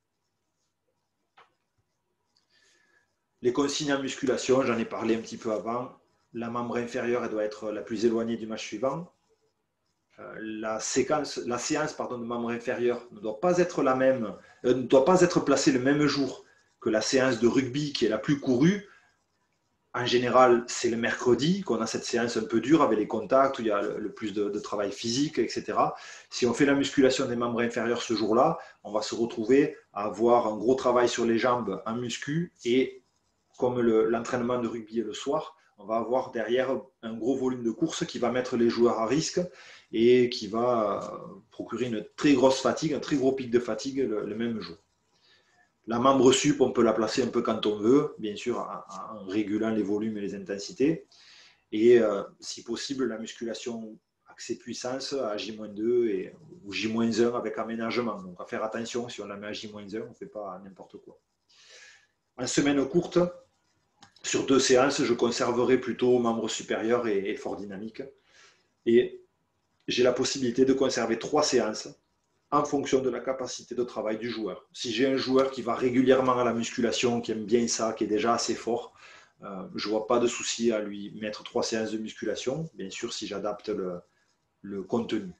Les consignes en musculation, j'en ai parlé un petit peu avant. La membre inférieure, elle doit être la plus éloignée du match suivant. La, séquence, la séance pardon, de membre inférieur ne doit pas être la même, euh, ne doit pas être placée le même jour que la séance de rugby qui est la plus courue. En général, c'est le mercredi qu'on a cette séance un peu dure avec les contacts, où il y a le, le plus de, de travail physique, et cetera. Si on fait la musculation des membres inférieurs ce jour-là, on va se retrouver à avoir un gros travail sur les jambes en muscu et comme le, l'entraînement de rugby est le soir, on va avoir derrière un gros volume de course qui va mettre les joueurs à risque et qui va procurer une très grosse fatigue, un très gros pic de fatigue le, le même jour. La membre sup, on peut la placer un peu quand on veut, bien sûr en, en régulant les volumes et les intensités. Et euh, si possible, la musculation axée puissance à J moins deux et, ou J moins un avec aménagement. Donc à faire attention, si on la met à J moins un, on ne fait pas n'importe quoi. En semaine courte, sur deux séances, je conserverai plutôt membre supérieur et effort dynamique. Et j'ai la possibilité de conserver trois séances en fonction de la capacité de travail du joueur. Si j'ai un joueur qui va régulièrement à la musculation, qui aime bien ça, qui est déjà assez fort, euh, je ne vois pas de souci à lui mettre trois séances de musculation, bien sûr si j'adapte le, le contenu.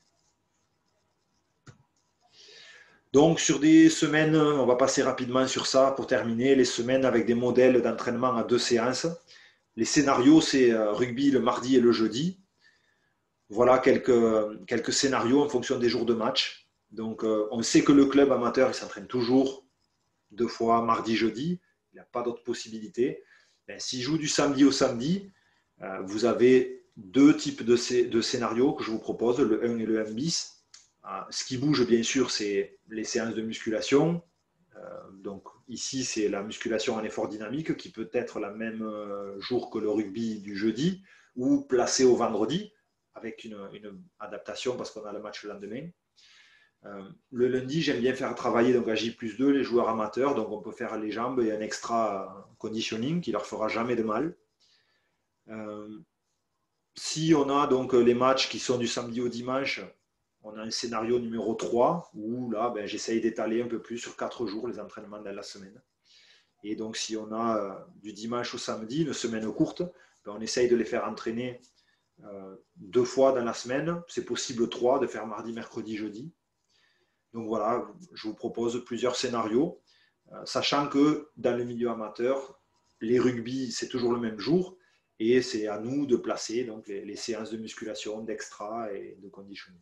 Donc sur des semaines, on va passer rapidement sur ça pour terminer, les semaines avec des modèles d'entraînement à deux séances. Les scénarios, c'est rugby le mardi et le jeudi. Voilà quelques, quelques scénarios en fonction des jours de match. Donc euh, on sait que le club amateur, il s'entraîne toujours deux fois mardi, jeudi. Il n'y a pas d'autre possibilité. Ben, s'il joue du samedi au samedi, euh, vous avez deux types de, de scénarios que je vous propose, le un et le un bis. Ce qui bouge, bien sûr, c'est les séances de musculation. Euh, donc ici, c'est la musculation en effort dynamique qui peut être la même jour que le rugby du jeudi ou placée au vendredi avec une, une adaptation parce qu'on a le match le lendemain. Euh, le lundi, j'aime bien faire travailler donc à J plus deux les joueurs amateurs. Donc on peut faire les jambes et un extra conditioning qui ne leur fera jamais de mal. Euh, si on a donc les matchs qui sont du samedi au dimanche, on a un scénario numéro trois où là, ben, j'essaye d'étaler un peu plus sur quatre jours les entraînements dans la semaine. Et donc, si on a euh, du dimanche au samedi, une semaine courte, ben, on essaye de les faire entraîner euh, deux fois dans la semaine. C'est possible trois, de faire mardi, mercredi, jeudi. Donc voilà, je vous propose plusieurs scénarios, euh, sachant que dans le milieu amateur, les rugby, c'est toujours le même jour. Et c'est à nous de placer donc, les, les séances de musculation, d'extra et de conditioning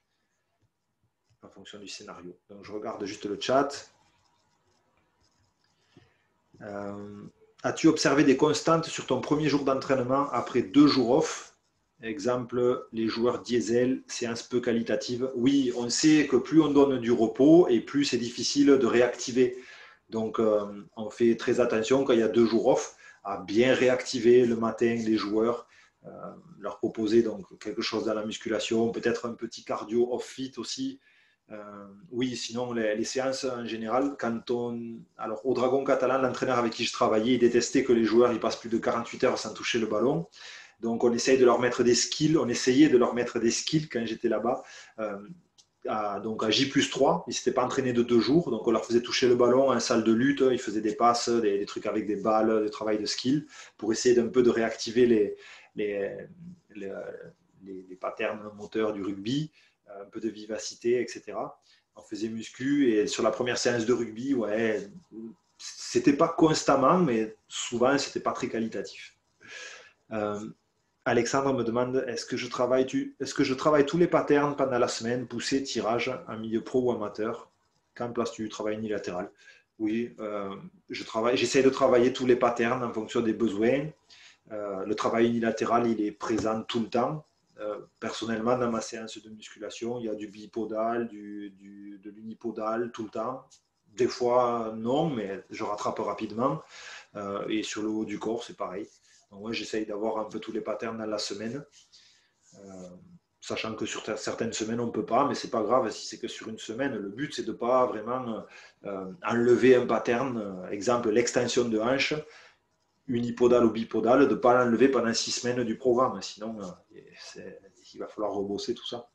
en fonction du scénario. Donc je regarde juste le chat. Euh, as-tu observé des constantes sur ton premier jour d'entraînement après deux jours off? Exemple, les joueurs diesel, séance peu qualitative. Oui, on sait que plus on donne du repos et plus c'est difficile de réactiver. Donc, euh, on fait très attention quand il y a deux jours off à bien réactiver le matin les joueurs, euh, leur proposer donc quelque chose dans la musculation, peut-être un petit cardio off-fit aussi. Euh, oui, sinon les, les, séances en général, quand on... Alors au Dragon Catalan, l'entraîneur avec qui je travaillais, il détestait que les joueurs ils passent plus de quarante-huit heures sans toucher le ballon. Donc on essaye de leur mettre des skills, on essayait de leur mettre des skills quand j'étais là-bas. Euh, à, donc à J plus trois, ils ne s'étaient pas entraînés de deux jours, donc on leur faisait toucher le ballon en salle de lutte, ils faisaient des passes, des, des trucs avec des balles, du travail de skill, pour essayer d'un peu de réactiver les, les, les, les, les patterns moteurs du rugby, un peu de vivacité, et cetera. On faisait muscu et sur la première séance de rugby, ouais, c'était pas constamment, mais souvent c'était pas très qualitatif. Euh, Alexandre me demande est-ce que, je travaille, tu, est-ce que je travaille tous les patterns pendant la semaine, poussée, tirage, en milieu pro ou amateur? Quand places-tu du travail unilatéral? Oui, euh, je travaille, j'essaie de travailler tous les patterns en fonction des besoins. Euh, le travail unilatéral, il est présent tout le temps. Euh, personnellement, dans ma séance de musculation, il y a du bipodal, du, du, de l'unipodal tout le temps. Des fois, non, mais je rattrape rapidement. Euh, et sur le haut du corps, c'est pareil. Donc, moi, j'essaye d'avoir un peu tous les patterns dans la semaine, euh, sachant que sur certaines semaines, on ne peut pas, mais ce n'est pas grave si c'est que sur une semaine. Le but, c'est de ne pas vraiment euh, enlever un pattern. Exemple, l'extension de hanche, unipodale ou bipodale, de ne pas l'enlever pendant six semaines du programme. Sinon, euh, il va falloir rebosser tout ça.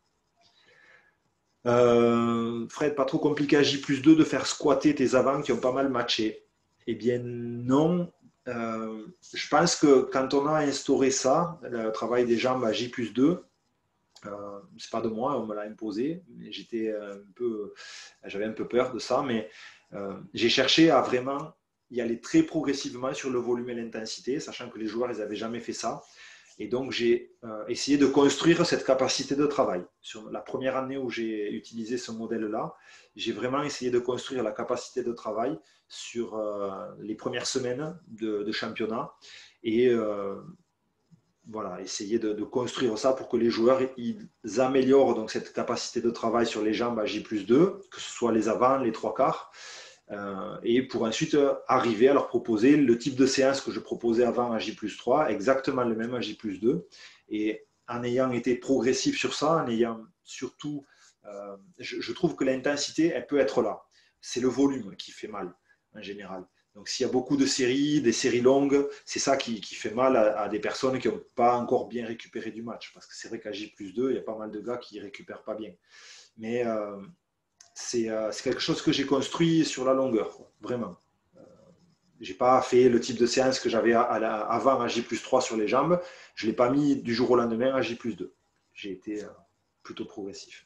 Euh, Fred, pas trop compliqué à J plus deux de faire squatter tes avants qui ont pas mal matché. Eh bien, non. Euh, je pense que quand on a instauré ça, le travail des jambes à J plus deux, euh, c'est pas de moi, on me l'a imposé, mais j'étais un peu, j'avais un peu peur de ça, mais euh, j'ai cherché à vraiment y aller très progressivement sur le volume et l'intensité, sachant que les joueurs, ils n'avaient jamais fait ça. Et donc, j'ai euh, essayé de construire cette capacité de travail. Sur la première année où j'ai utilisé ce modèle-là, j'ai vraiment essayé de construire la capacité de travail sur euh, les premières semaines de, de championnat et euh, voilà, essayer de, de construire ça pour que les joueurs ils améliorent donc cette capacité de travail sur les jambes à J plus deux, que ce soit les avants, les trois quarts, euh, et pour ensuite arriver à leur proposer le type de séance que je proposais avant à J plus trois, exactement le même à J plus deux. Et en ayant été progressif sur ça, en ayant surtout, euh, je, je trouve que l'intensité, elle peut être là. C'est le volume qui fait mal en général. Donc s'il y a beaucoup de séries, des séries longues, c'est ça qui, qui fait mal à, à des personnes qui n'ont pas encore bien récupéré du match. Parce que c'est vrai qu'à J plus deux, il y a pas mal de gars qui ne récupèrent pas bien. Mais euh, c'est euh, quelque chose que j'ai construit sur la longueur, quoi, vraiment. Euh, je n'ai pas fait le type de séance que j'avais avant à J plus trois sur les jambes. Je ne l'ai pas mis du jour au lendemain à J plus deux. J'ai été euh, plutôt progressif.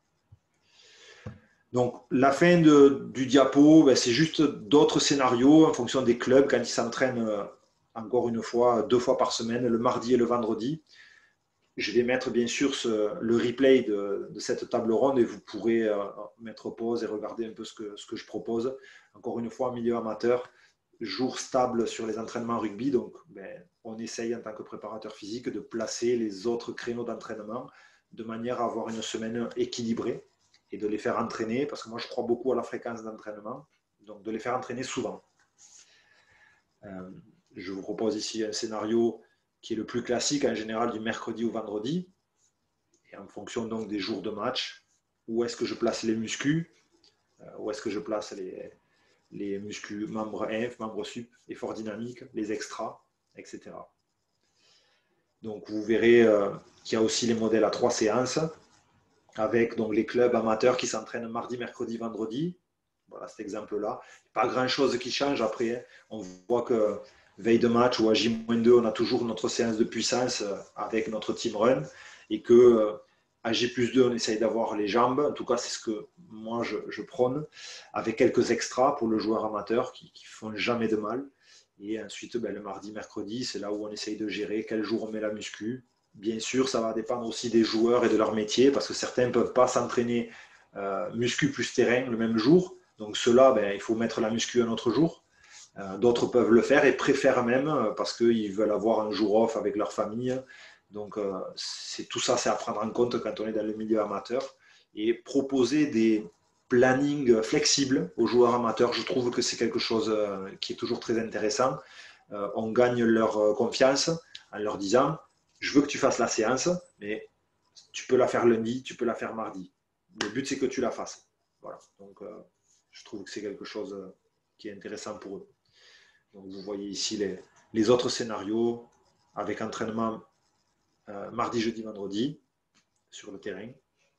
Donc, la fin de, du diapo, ben, c'est juste d'autres scénarios en fonction des clubs quand ils s'entraînent, euh, encore une fois, deux fois par semaine, le mardi et le vendredi. Je vais mettre bien sûr ce, le replay de, de, cette table ronde et vous pourrez euh, mettre pause et regarder un peu ce que, ce que je propose. Encore une fois, milieu amateur, jour stable sur les entraînements rugby. Donc, ben, on essaye en tant que préparateur physique de placer les autres créneaux d'entraînement de manière à avoir une semaine équilibrée et de les faire entraîner, parce que moi je crois beaucoup à la fréquence d'entraînement, donc de les faire entraîner souvent. Euh, je vous propose ici un scénario qui est le plus classique en général du mercredi au vendredi, et en fonction donc des jours de match, où est-ce que je place les muscles, euh, où est-ce que je place les, les muscles membres inf, membres sup, efforts dynamiques, les extras, et cetera. Donc vous verrez euh, qu'il y a aussi les modèles à trois séances, avec donc les clubs amateurs qui s'entraînent mardi, mercredi, vendredi. Voilà cet exemple-là. Pas grand-chose qui change après. On voit que veille de match ou à J moins deux, on a toujours notre séance de puissance avec notre team run et que à J plus deux, on essaye d'avoir les jambes. En tout cas, c'est ce que moi, je, je prône, avec quelques extras pour le joueur amateur qui ne font jamais de mal. Et ensuite, ben, le mardi, mercredi, c'est là où on essaye de gérer quel jour on met la muscu. Bien sûr, ça va dépendre aussi des joueurs et de leur métier, parce que certains ne peuvent pas s'entraîner euh, muscu plus terrain le même jour. Donc ceux-là, ben, il faut mettre la muscu un autre jour. Euh, D'autres peuvent le faire et préfèrent même, parce qu'ils veulent avoir un jour off avec leur famille. Donc, euh, c'est, tout ça, c'est à prendre en compte quand on est dans le milieu amateur. Et proposer des plannings flexibles aux joueurs amateurs, je trouve que c'est quelque chose euh, qui est toujours très intéressant. Euh, on gagne leur euh, confiance en leur disant, je veux que tu fasses la séance, mais tu peux la faire lundi, tu peux la faire mardi. Le but, c'est que tu la fasses. Voilà. Donc, euh, je trouve que c'est quelque chose euh, qui est intéressant pour eux. Donc, vous voyez ici les, les autres scénarios avec entraînement euh, mardi, jeudi, vendredi sur le terrain.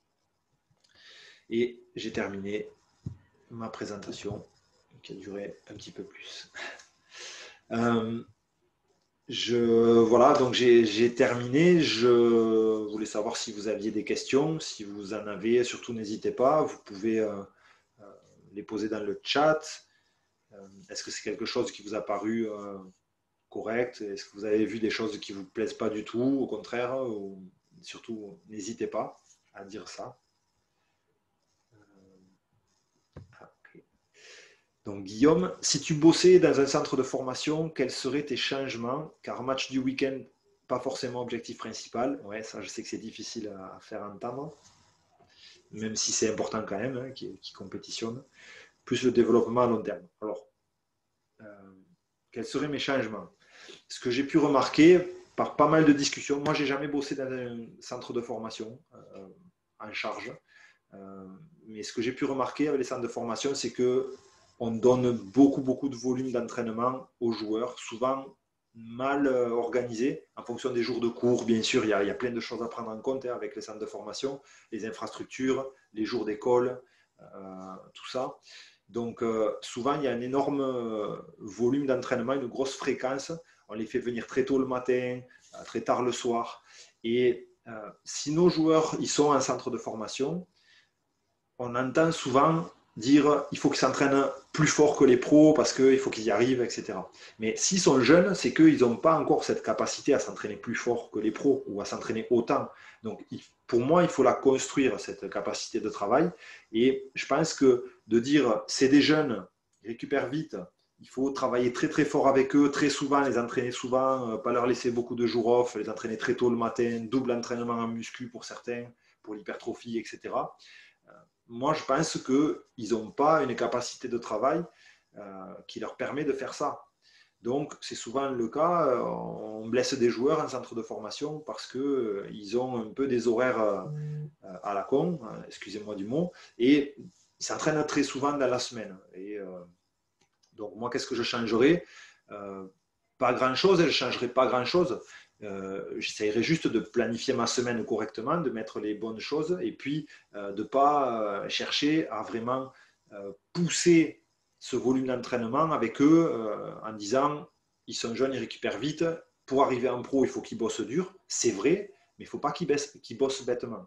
Et j'ai terminé ma présentation qui a duré un petit peu plus. euh, je, voilà, donc j'ai, j'ai terminé. Je voulais savoir si vous aviez des questions. Si vous en avez, surtout n'hésitez pas. Vous pouvez euh, euh, les poser dans le chat. Euh, est-ce que c'est quelque chose qui vous a paru euh, correct? Est-ce que vous avez vu des choses qui ne vous plaisent pas du tout, au contraire? Ou, surtout, n'hésitez pas à dire ça. Okay. Donc Guillaume, si tu bossais dans un centre de formation, quels seraient tes changements? Car match du week-end, pas forcément objectif principal. Ouais, ça je sais que c'est difficile à faire entendre, même si c'est important quand même, hein, qui, qui compétitionne. Plus le développement à long terme. Alors, euh, quels seraient mes changements? Ce que j'ai pu remarquer par pas mal de discussions, moi j'ai jamais bossé dans un centre de formation euh, en charge, euh, mais ce que j'ai pu remarquer avec les centres de formation, c'est que on donne beaucoup beaucoup de volume d'entraînement aux joueurs, souvent mal euh, organisé en fonction des jours de cours. Bien sûr, il y a, il y a plein de choses à prendre en compte hein, avec les centres de formation, les infrastructures, les jours d'école, euh, tout ça. Donc euh, souvent, il y a un énorme euh, volume d'entraînement, une grosse fréquence. On les fait venir très tôt le matin, euh, très tard le soir. Et euh, si nos joueurs ils sont en centre de formation, on entend souvent dire il faut qu'ils s'entraînent plus fort que les pros parce qu'il faut qu'ils y arrivent, et cetera. Mais s'ils sont jeunes, c'est qu'ils n'ont pas encore cette capacité à s'entraîner plus fort que les pros ou à s'entraîner autant. Donc pour moi, il faut la construire, cette capacité de travail. Et je pense que de dire c'est des jeunes, ils récupèrent vite, il faut travailler très très fort avec eux, très souvent, les entraîner souvent, pas leur laisser beaucoup de jours off, les entraîner très tôt le matin, double entraînement en muscu pour certains, pour l'hypertrophie, et cetera. Moi, je pense qu'ils n'ont pas une capacité de travail euh, qui leur permet de faire ça. Donc, c'est souvent le cas, euh, on blesse des joueurs en centre de formation parce qu'ils euh, ont un peu des horaires euh, à la con, euh, excusez-moi du mot, et ils s'entraînent très souvent dans la semaine. Et, euh, donc, moi, qu'est-ce que je changerais? euh, Pas grand-chose, je ne changerais pas grand-chose. Euh, j'essaierai juste de planifier ma semaine correctement, de mettre les bonnes choses et puis euh, de ne pas euh, chercher à vraiment euh, pousser ce volume d'entraînement avec eux euh, en disant ils sont jeunes, ils récupèrent vite. Pour arriver en pro, il faut qu'ils bossent dur. C'est vrai, mais il ne faut pas qu'ils, baissent, qu'ils bossent bêtement.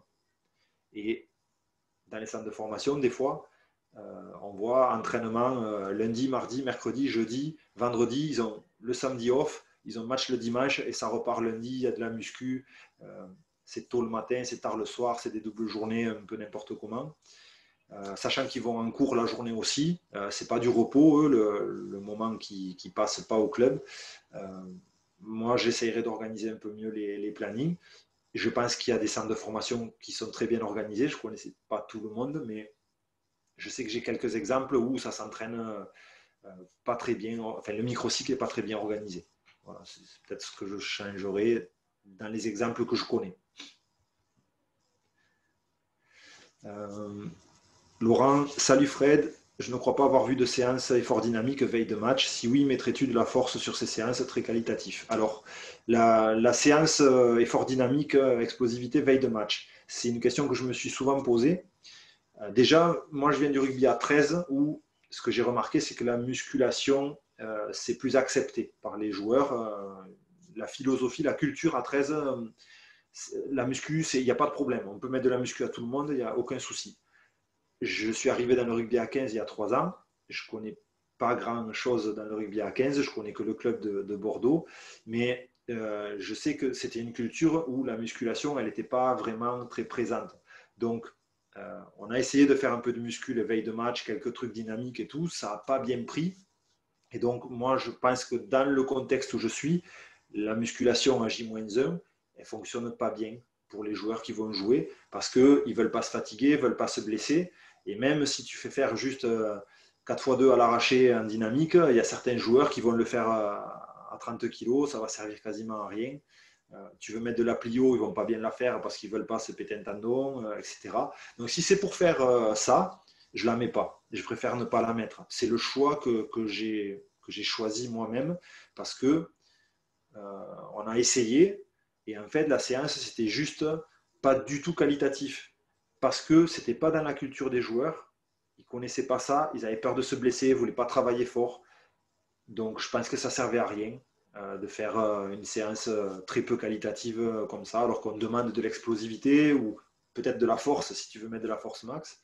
Et dans les centres de formation, des fois, euh, on voit entraînement euh, lundi, mardi, mercredi, jeudi, vendredi, ils ont le samedi off, ils ont match le dimanche et ça repart lundi, il y a de la muscu, euh, c'est tôt le matin, c'est tard le soir, c'est des doubles journées, un peu n'importe comment. Euh, sachant qu'ils vont en cours la journée aussi, euh, c'est pas du repos, eux, le, le moment qui ne passe pas au club. Euh, moi, j'essaierai d'organiser un peu mieux les, les plannings. Je pense qu'il y a des centres de formation qui sont très bien organisés, je ne connaissais pas tout le monde, mais je sais que j'ai quelques exemples où ça s'entraîne euh, pas très bien, enfin le microcycle n'est pas très bien organisé. Voilà, c'est peut-être ce que je changerais dans les exemples que je connais. Euh, Laurent, salut Fred, je ne crois pas avoir vu de séance effort dynamique veille de match. Si oui, mettrais-tu de la force sur ces séances très qualitatifs? Alors, la, la séance effort dynamique, explosivité veille de match, c'est une question que je me suis souvent posée. Déjà, moi je viens du rugby à treize où ce que j'ai remarqué, c'est que la musculation, euh, c'est plus accepté par les joueurs. Euh, la philosophie, la culture à treize, euh, la muscu, il n'y a pas de problème. On peut mettre de la muscu à tout le monde, il n'y a aucun souci. Je suis arrivé dans le rugby à quinze il y a trois ans. Je ne connais pas grand-chose dans le rugby à quinze, je connais que le club de, de Bordeaux. Mais euh, je sais que c'était une culture où la musculation, elle n'était pas vraiment très présente. Donc, Euh, on a essayé de faire un peu de muscu les veilles de match, quelques trucs dynamiques et tout, ça n'a pas bien pris. Et donc, moi, je pense que dans le contexte où je suis, la musculation à J moins un, elle ne fonctionne pas bien pour les joueurs qui vont jouer parce qu'ils ne veulent pas se fatiguer, ne veulent pas se blesser. Et même si tu fais faire juste quatre fois deux à l'arraché en dynamique, il y a certains joueurs qui vont le faire à trente kilos, ça va servir quasiment à rien. Tu veux mettre de la plio, ils ne vont pas bien la faire parce qu'ils ne veulent pas se péter un tendon, et cetera. Donc si c'est pour faire ça, je ne la mets pas. Je préfère ne pas la mettre. C'est le choix que, que j'ai que j'ai choisi moi-même parce que euh, on a essayé et en fait la séance c'était juste pas du tout qualitatif parce que c'était pas dans la culture des joueurs, ils connaissaient pas ça, ils avaient peur de se blesser, ils voulaient pas travailler fort, donc je pense que ça servait à rien euh, de faire euh, une séance euh, très peu qualitative euh, comme ça alors qu'on demande de l'explosivité ou peut-être de la force si tu veux mettre de la force max.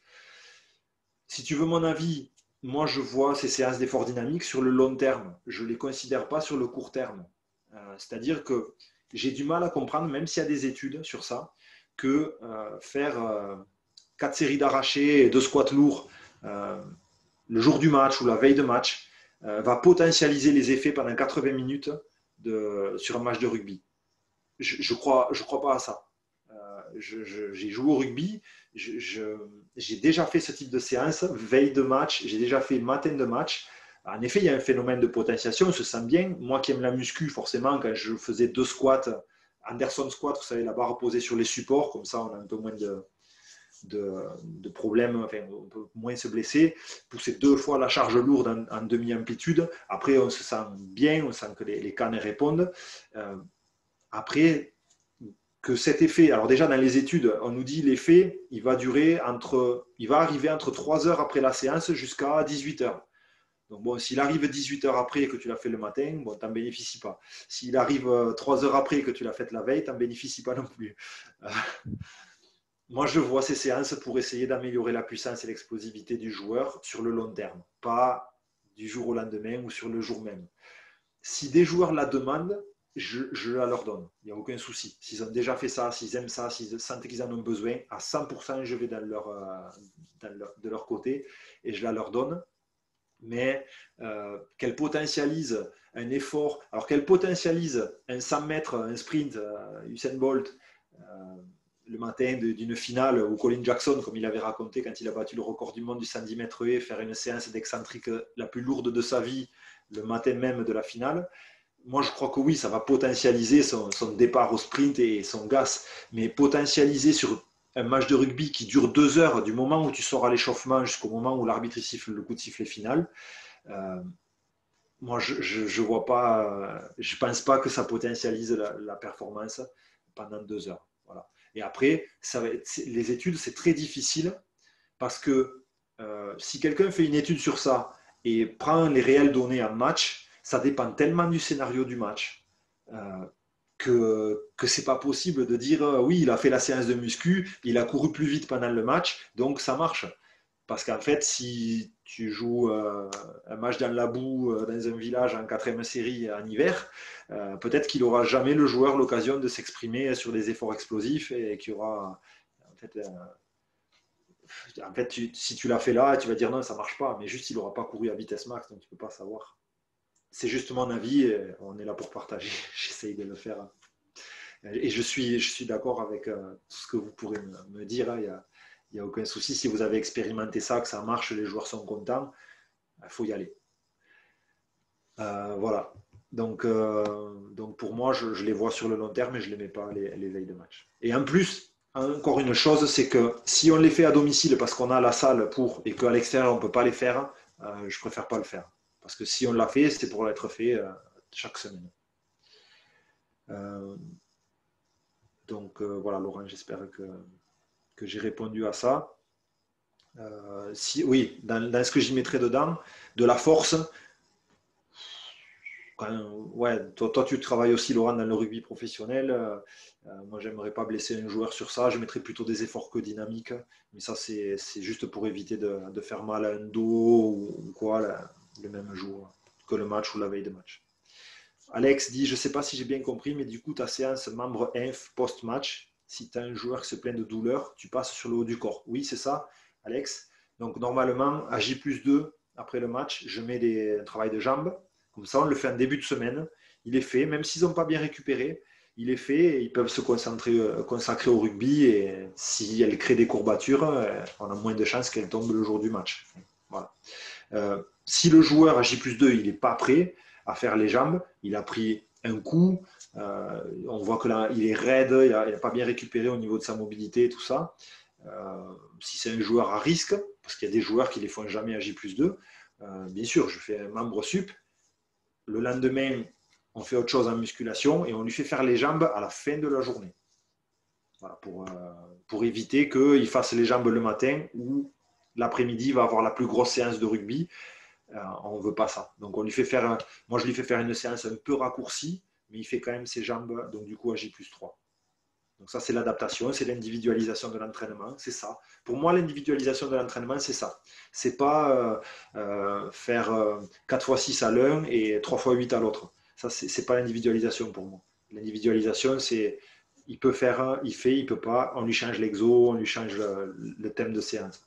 Si tu veux mon avis, moi je vois ces séances d'effort dynamique sur le long terme. Je ne les considère pas sur le court terme. Euh, c'est-à-dire que j'ai du mal à comprendre, même s'il y a des études sur ça, que euh, faire euh, quatre séries d'arrachés et deux squats lourds euh, le jour du match ou la veille de match euh, va potentialiser les effets pendant quatre-vingts minutes de, sur un match de rugby. Je ne crois, je crois pas à ça. Je, je, j'ai joué au rugby, je, je, j'ai déjà fait ce type de séance, veille de match, j'ai déjà fait matin de match. En effet, il y a un phénomène de potentiation, on se sent bien. Moi qui aime la muscu, forcément, quand je faisais deux squats, Anderson squat, vous savez, la barre posée sur les supports, comme ça on a un peu moins de, de, de problèmes, enfin, on peut moins se blesser. Pousser deux fois la charge lourde en, en demi-amplitude, après on se sent bien, on sent que les, les cannes répondent. Euh, après, que cet effet, alors déjà dans les études, on nous dit l'effet, il va durer entre, il va arriver entre trois heures après la séance jusqu'à dix-huit heures. Donc bon, s'il arrive dix-huit heures après que tu l'as fait le matin, bon, tu n'en bénéficies pas. S'il arrive trois heures après que tu l'as fait la veille, tu n'en bénéficies pas non plus. Euh, moi, je vois ces séances pour essayer d'améliorer la puissance et l'explosivité du joueur sur le long terme, pas du jour au lendemain ou sur le jour même. Si des joueurs la demandent, je, je la leur donne. Il n'y a aucun souci. S'ils ont déjà fait ça, s'ils aiment ça, s'ils sentent qu'ils en ont besoin, à cent pour cent, je vais dans leur, euh, dans leur, de leur côté et je la leur donne. Mais euh, qu'elle potentialise un effort, alors qu'elle potentialise un cent mètres, un sprint, euh, Usain Bolt, euh, le matin d'une finale, ou Colin Jackson, comme il avait raconté quand il a battu le record du monde du cent dix mètres haies, faire une séance d'excentrique la plus lourde de sa vie le matin même de la finale. Moi, je crois que oui, ça va potentialiser son, son départ au sprint et son gas, mais potentialiser sur un match de rugby qui dure deux heures, du moment où tu sors à l'échauffement jusqu'au moment où l'arbitre siffle le coup de sifflet final, euh, moi, je, je, je vois pas, je pense pas que ça potentialise la, la performance pendant deux heures. Voilà. Et après, ça va être, les études, c'est très difficile parce que euh, si quelqu'un fait une étude sur ça et prend les réelles données en match, ça dépend tellement du scénario du match euh, que, que c'est pas possible de dire euh, oui, il a fait la séance de muscu, il a couru plus vite pendant le match, donc ça marche. Parce qu'en fait, si tu joues euh, un match dans la boue, euh, dans un village en quatrième série en hiver, euh, peut-être qu'il n'aura jamais le joueur l'occasion de s'exprimer sur des efforts explosifs et qu'il y aura en fait, euh, en fait, tu, si tu l'as fait là, tu vas dire non, ça marche pas, mais juste il n'aura pas couru à vitesse max, donc tu ne peux pas savoir. C'est juste mon avis, et on est là pour partager. J'essaye de le faire. Et je suis, je suis d'accord avec euh, tout ce que vous pourrez me, me dire. Il n'y a, il y a aucun souci. Si vous avez expérimenté ça, que ça marche, les joueurs sont contents, il faut y aller. Euh, voilà. Donc, euh, donc pour moi, je, je les vois sur le long terme et je ne les mets pas les, les veilles de match. Et en plus, encore une chose, c'est que si on les fait à domicile parce qu'on a la salle pour et qu'à l'extérieur on ne peut pas les faire, euh, je préfère pas le faire. Parce que si on l'a fait, c'est pour l'être fait euh, chaque semaine. Euh, donc euh, voilà, Laurent, j'espère que, que j'ai répondu à ça. Euh, si, oui, dans, dans ce que j'y mettrais dedans, de la force. Quand, ouais, toi, toi, tu travailles aussi, Laurent, dans le rugby professionnel. Euh, moi, j'aimerais pas blesser un joueur sur ça. Je mettrais plutôt des efforts que dynamiques. Mais ça, c'est juste pour éviter de, de, faire mal à un dos ou, ou quoi là, le même jour que le match ou la veille de match. Alex dit, je ne sais pas si j'ai bien compris, mais du coup, ta séance membre inf post-match, si tu as un joueur qui se plaint de douleur, tu passes sur le haut du corps. Oui, c'est ça, Alex. Donc, normalement, à J plus deux, après le match, je mets des, un travail de jambes. Comme ça, on le fait en début de semaine. Il est fait, même s'ils n'ont pas bien récupéré. il est fait et ils peuvent se concentrer, euh, consacrer au rugby. Et si elle crée des courbatures, euh, on a moins de chances qu'elle tombe le jour du match. Voilà. Euh, si le joueur à J plus deux, il n'est pas prêt à faire les jambes, il a pris un coup, euh, on voit que là, il est raide, il n'a pas bien récupéré au niveau de sa mobilité et tout ça. Euh, si c'est un joueur à risque, parce qu'il y a des joueurs qui ne les font jamais à J plus deux, euh, bien sûr, je fais un membre sup. Le lendemain, on fait autre chose en musculation et on lui fait faire les jambes à la fin de la journée. Voilà, pour, euh, pour éviter qu'il fasse les jambes le matin ou l'après-midi, il va avoir la plus grosse séance de rugby. Euh, on ne veut pas ça. Donc, on lui fait faire, moi, je lui fais faire une séance un peu raccourcie, mais il fait quand même ses jambes, donc du coup, à J plus trois. Donc, ça, c'est l'adaptation, c'est l'individualisation de l'entraînement, c'est ça. Pour moi, l'individualisation de l'entraînement, c'est ça. C'est pas euh, euh, faire euh, quatre fois six à l'un et trois fois huit à l'autre. Ça, c'est, c'est pas l'individualisation pour moi. L'individualisation, c'est il peut faire un, il fait, il peut pas, on lui change l'exo, on lui change le, le thème de séance.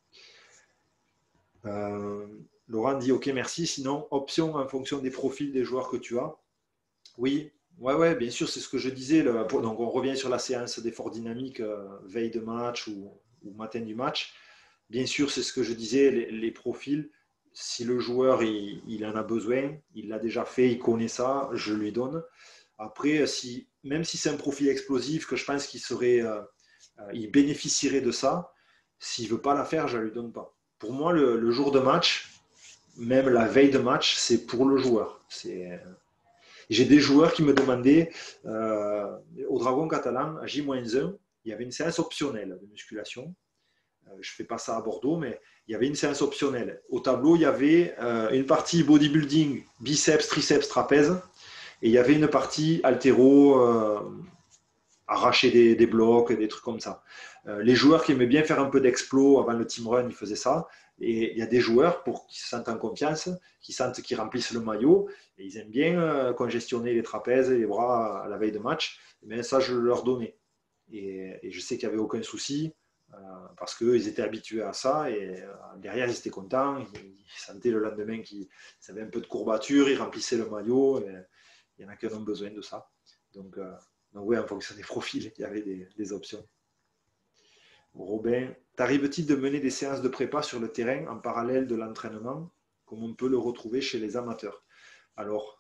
Euh, Laurent dit ok, merci. Sinon, option en fonction des profils des joueurs que tu as. Oui, ouais, ouais, bien sûr, c'est ce que je disais. Le- donc, on revient sur la séance d'effort dynamique, euh, veille de match ou, ou matin du match. Bien sûr, c'est ce que je disais, les, les profils. Si le joueur il, il en a besoin, il l'a déjà fait, il connaît ça, je lui donne. Après, si, même si c'est un profil explosif, que je pense qu'il serait, euh, euh, il bénéficierait de ça, s'il ne veut pas la faire, je ne lui donne pas. Pour moi, le, le jour de match, même la veille de match, c'est pour le joueur. C'est, j'ai des joueurs qui me demandaient, euh, au Dragon Catalan, à J un, il y avait une séance optionnelle de musculation. Euh, je ne fais pas ça à Bordeaux, mais il y avait une séance optionnelle. Au tableau, il y avait euh, une partie bodybuilding, biceps, triceps, trapèze, et il y avait une partie haltéro, euh, arracher des, des blocs, des trucs comme ça. Euh, les joueurs qui aimaient bien faire un peu d'explo avant le team run, ils faisaient ça. Et il y a des joueurs pour qui se sentent en confiance, qui sentent qu'ils remplissent le maillot, et ils aiment bien euh, congestionner les trapèzes et les bras à la veille de match. Mais ça, je leur donnais. Et, et je sais qu'il n'y avait aucun souci, euh, parce qu'ils étaient habitués à ça, et euh, derrière, ils étaient contents, ils, ils sentaient le lendemain qu'ils avaient un peu de courbature, ils remplissaient le maillot, et il y en a qui en ont besoin de ça. Donc, euh, donc oui, en fonction des profils, il y avait des, des options. Robin, t'arrive-t-il de mener des séances de prépa sur le terrain en parallèle de l'entraînement, comme on peut le retrouver chez les amateurs? Alors,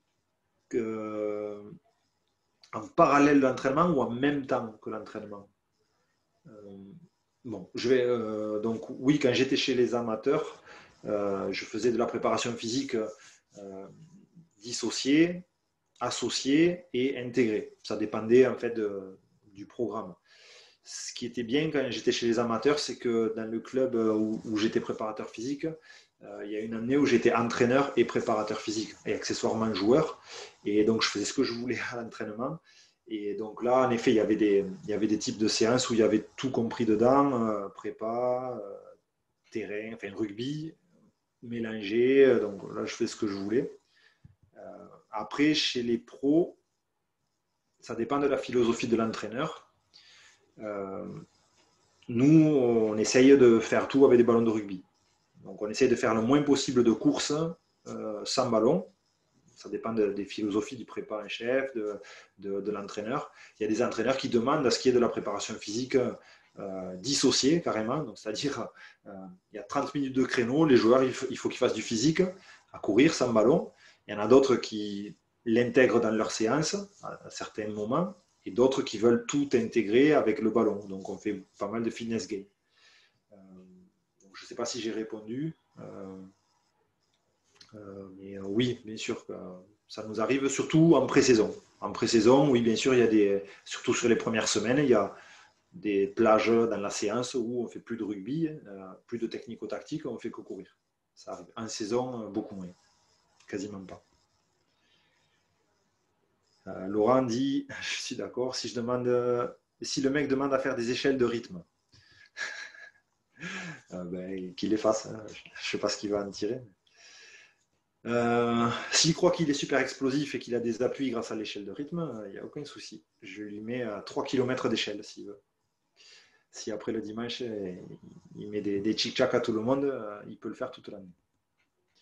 que, en parallèle de l'entraînement ou en même temps que l'entraînement? euh, Bon, je vais euh, donc oui, quand j'étais chez les amateurs, euh, je faisais de la préparation physique euh, dissociée, associée et intégrée. Ça dépendait en fait de, du programme. Ce qui était bien quand j'étais chez les amateurs, c'est que dans le club où, où j'étais préparateur physique, euh, il y a une année où j'étais entraîneur et préparateur physique, et accessoirement joueur. Et donc, je faisais ce que je voulais à l'entraînement. Et donc là, en effet, il y avait des, il y avait des types de séances où il y avait tout compris dedans, euh, prépa, euh, terrain, enfin rugby, mélangé. Donc là, je fais ce que je voulais. Euh, après, chez les pros, ça dépend de la philosophie de l'entraîneur. Euh, nous, on essaye de faire tout avec des ballons de rugby. Donc, on essaye de faire le moins possible de courses euh, sans ballon. Ça dépend de, des philosophies du prépa en chef, de, de, de l'entraîneur. Il y a des entraîneurs qui demandent à ce qu'il y ait de la préparation physique euh, dissociée carrément. Donc, c'est-à-dire, euh, il y a trente minutes de créneau, les joueurs, il faut, il faut qu'ils fassent du physique à courir sans ballon. Il y en a d'autres qui l'intègrent dans leur séance à, à certains moments, et d'autres qui veulent tout intégrer avec le ballon. Donc, on fait pas mal de fitness game. Euh, donc, je ne sais pas si j'ai répondu. Euh, euh, mais euh, oui, bien sûr, que ça nous arrive surtout en pré-saison. En pré-saison, oui, bien sûr, il y a des, surtout sur les premières semaines, il y a des plages dans la séance où on fait plus de rugby, euh, plus de technico-tactique, on fait que courir. Ça arrive. En saison, beaucoup moins, quasiment pas. Euh, Laurent dit, je suis d'accord, si je demande, euh, si le mec demande à faire des échelles de rythme, euh, ben, qu'il les fasse. Hein. Je ne sais pas ce qu'il va en tirer. Euh, S'il croit qu'il est super explosif et qu'il a des appuis grâce à l'échelle de rythme, il n'y a aucun souci. Je lui mets à trois kilomètres d'échelle s'il veut. Si après le dimanche, il met des, des chic-chac à tout le monde, il peut le faire toute l'année.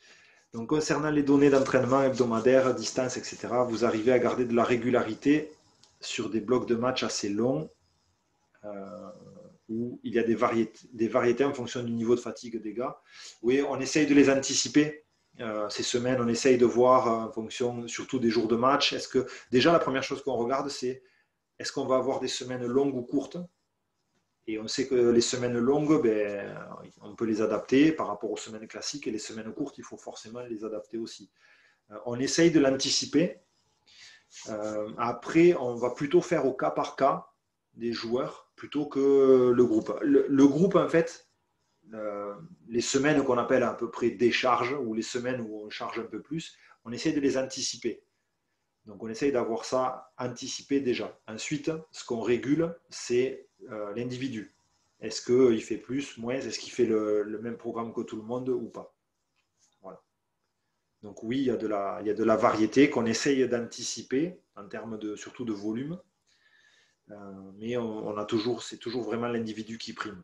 Donc concernant les données d'entraînement hebdomadaire, distance, et cetera, vous arrivez à garder de la régularité sur des blocs de match assez longs euh, où il y a des variétés, des variétés en fonction du niveau de fatigue des gars. Oui, on essaye de les anticiper. Euh, ces semaines, on essaye de voir en fonction surtout des jours de match. Est-ce que déjà la première chose qu'on regarde, c'est est-ce qu'on va avoir des semaines longues ou courtes? Et on sait que les semaines longues, ben, on peut les adapter par rapport aux semaines classiques, et les semaines courtes, il faut forcément les adapter aussi. Euh, on essaye de l'anticiper. Euh, après, on va plutôt faire au cas par cas des joueurs plutôt que le groupe. Le, le groupe, en fait, euh, les semaines qu'on appelle à peu près décharge, ou les semaines où on charge un peu plus, on essaye de les anticiper. Donc on essaye d'avoir ça anticipé déjà. Ensuite, ce qu'on régule, c'est euh, l'individu. Est-ce qu'il fait plus, moins? Est-ce qu'il fait le, le même programme que tout le monde ou pas? Voilà. Donc oui, il y a de la, il y a de la variété qu'on essaye d'anticiper en termes de, surtout de volume. Euh, mais on, on a toujours, c'est toujours vraiment l'individu qui prime.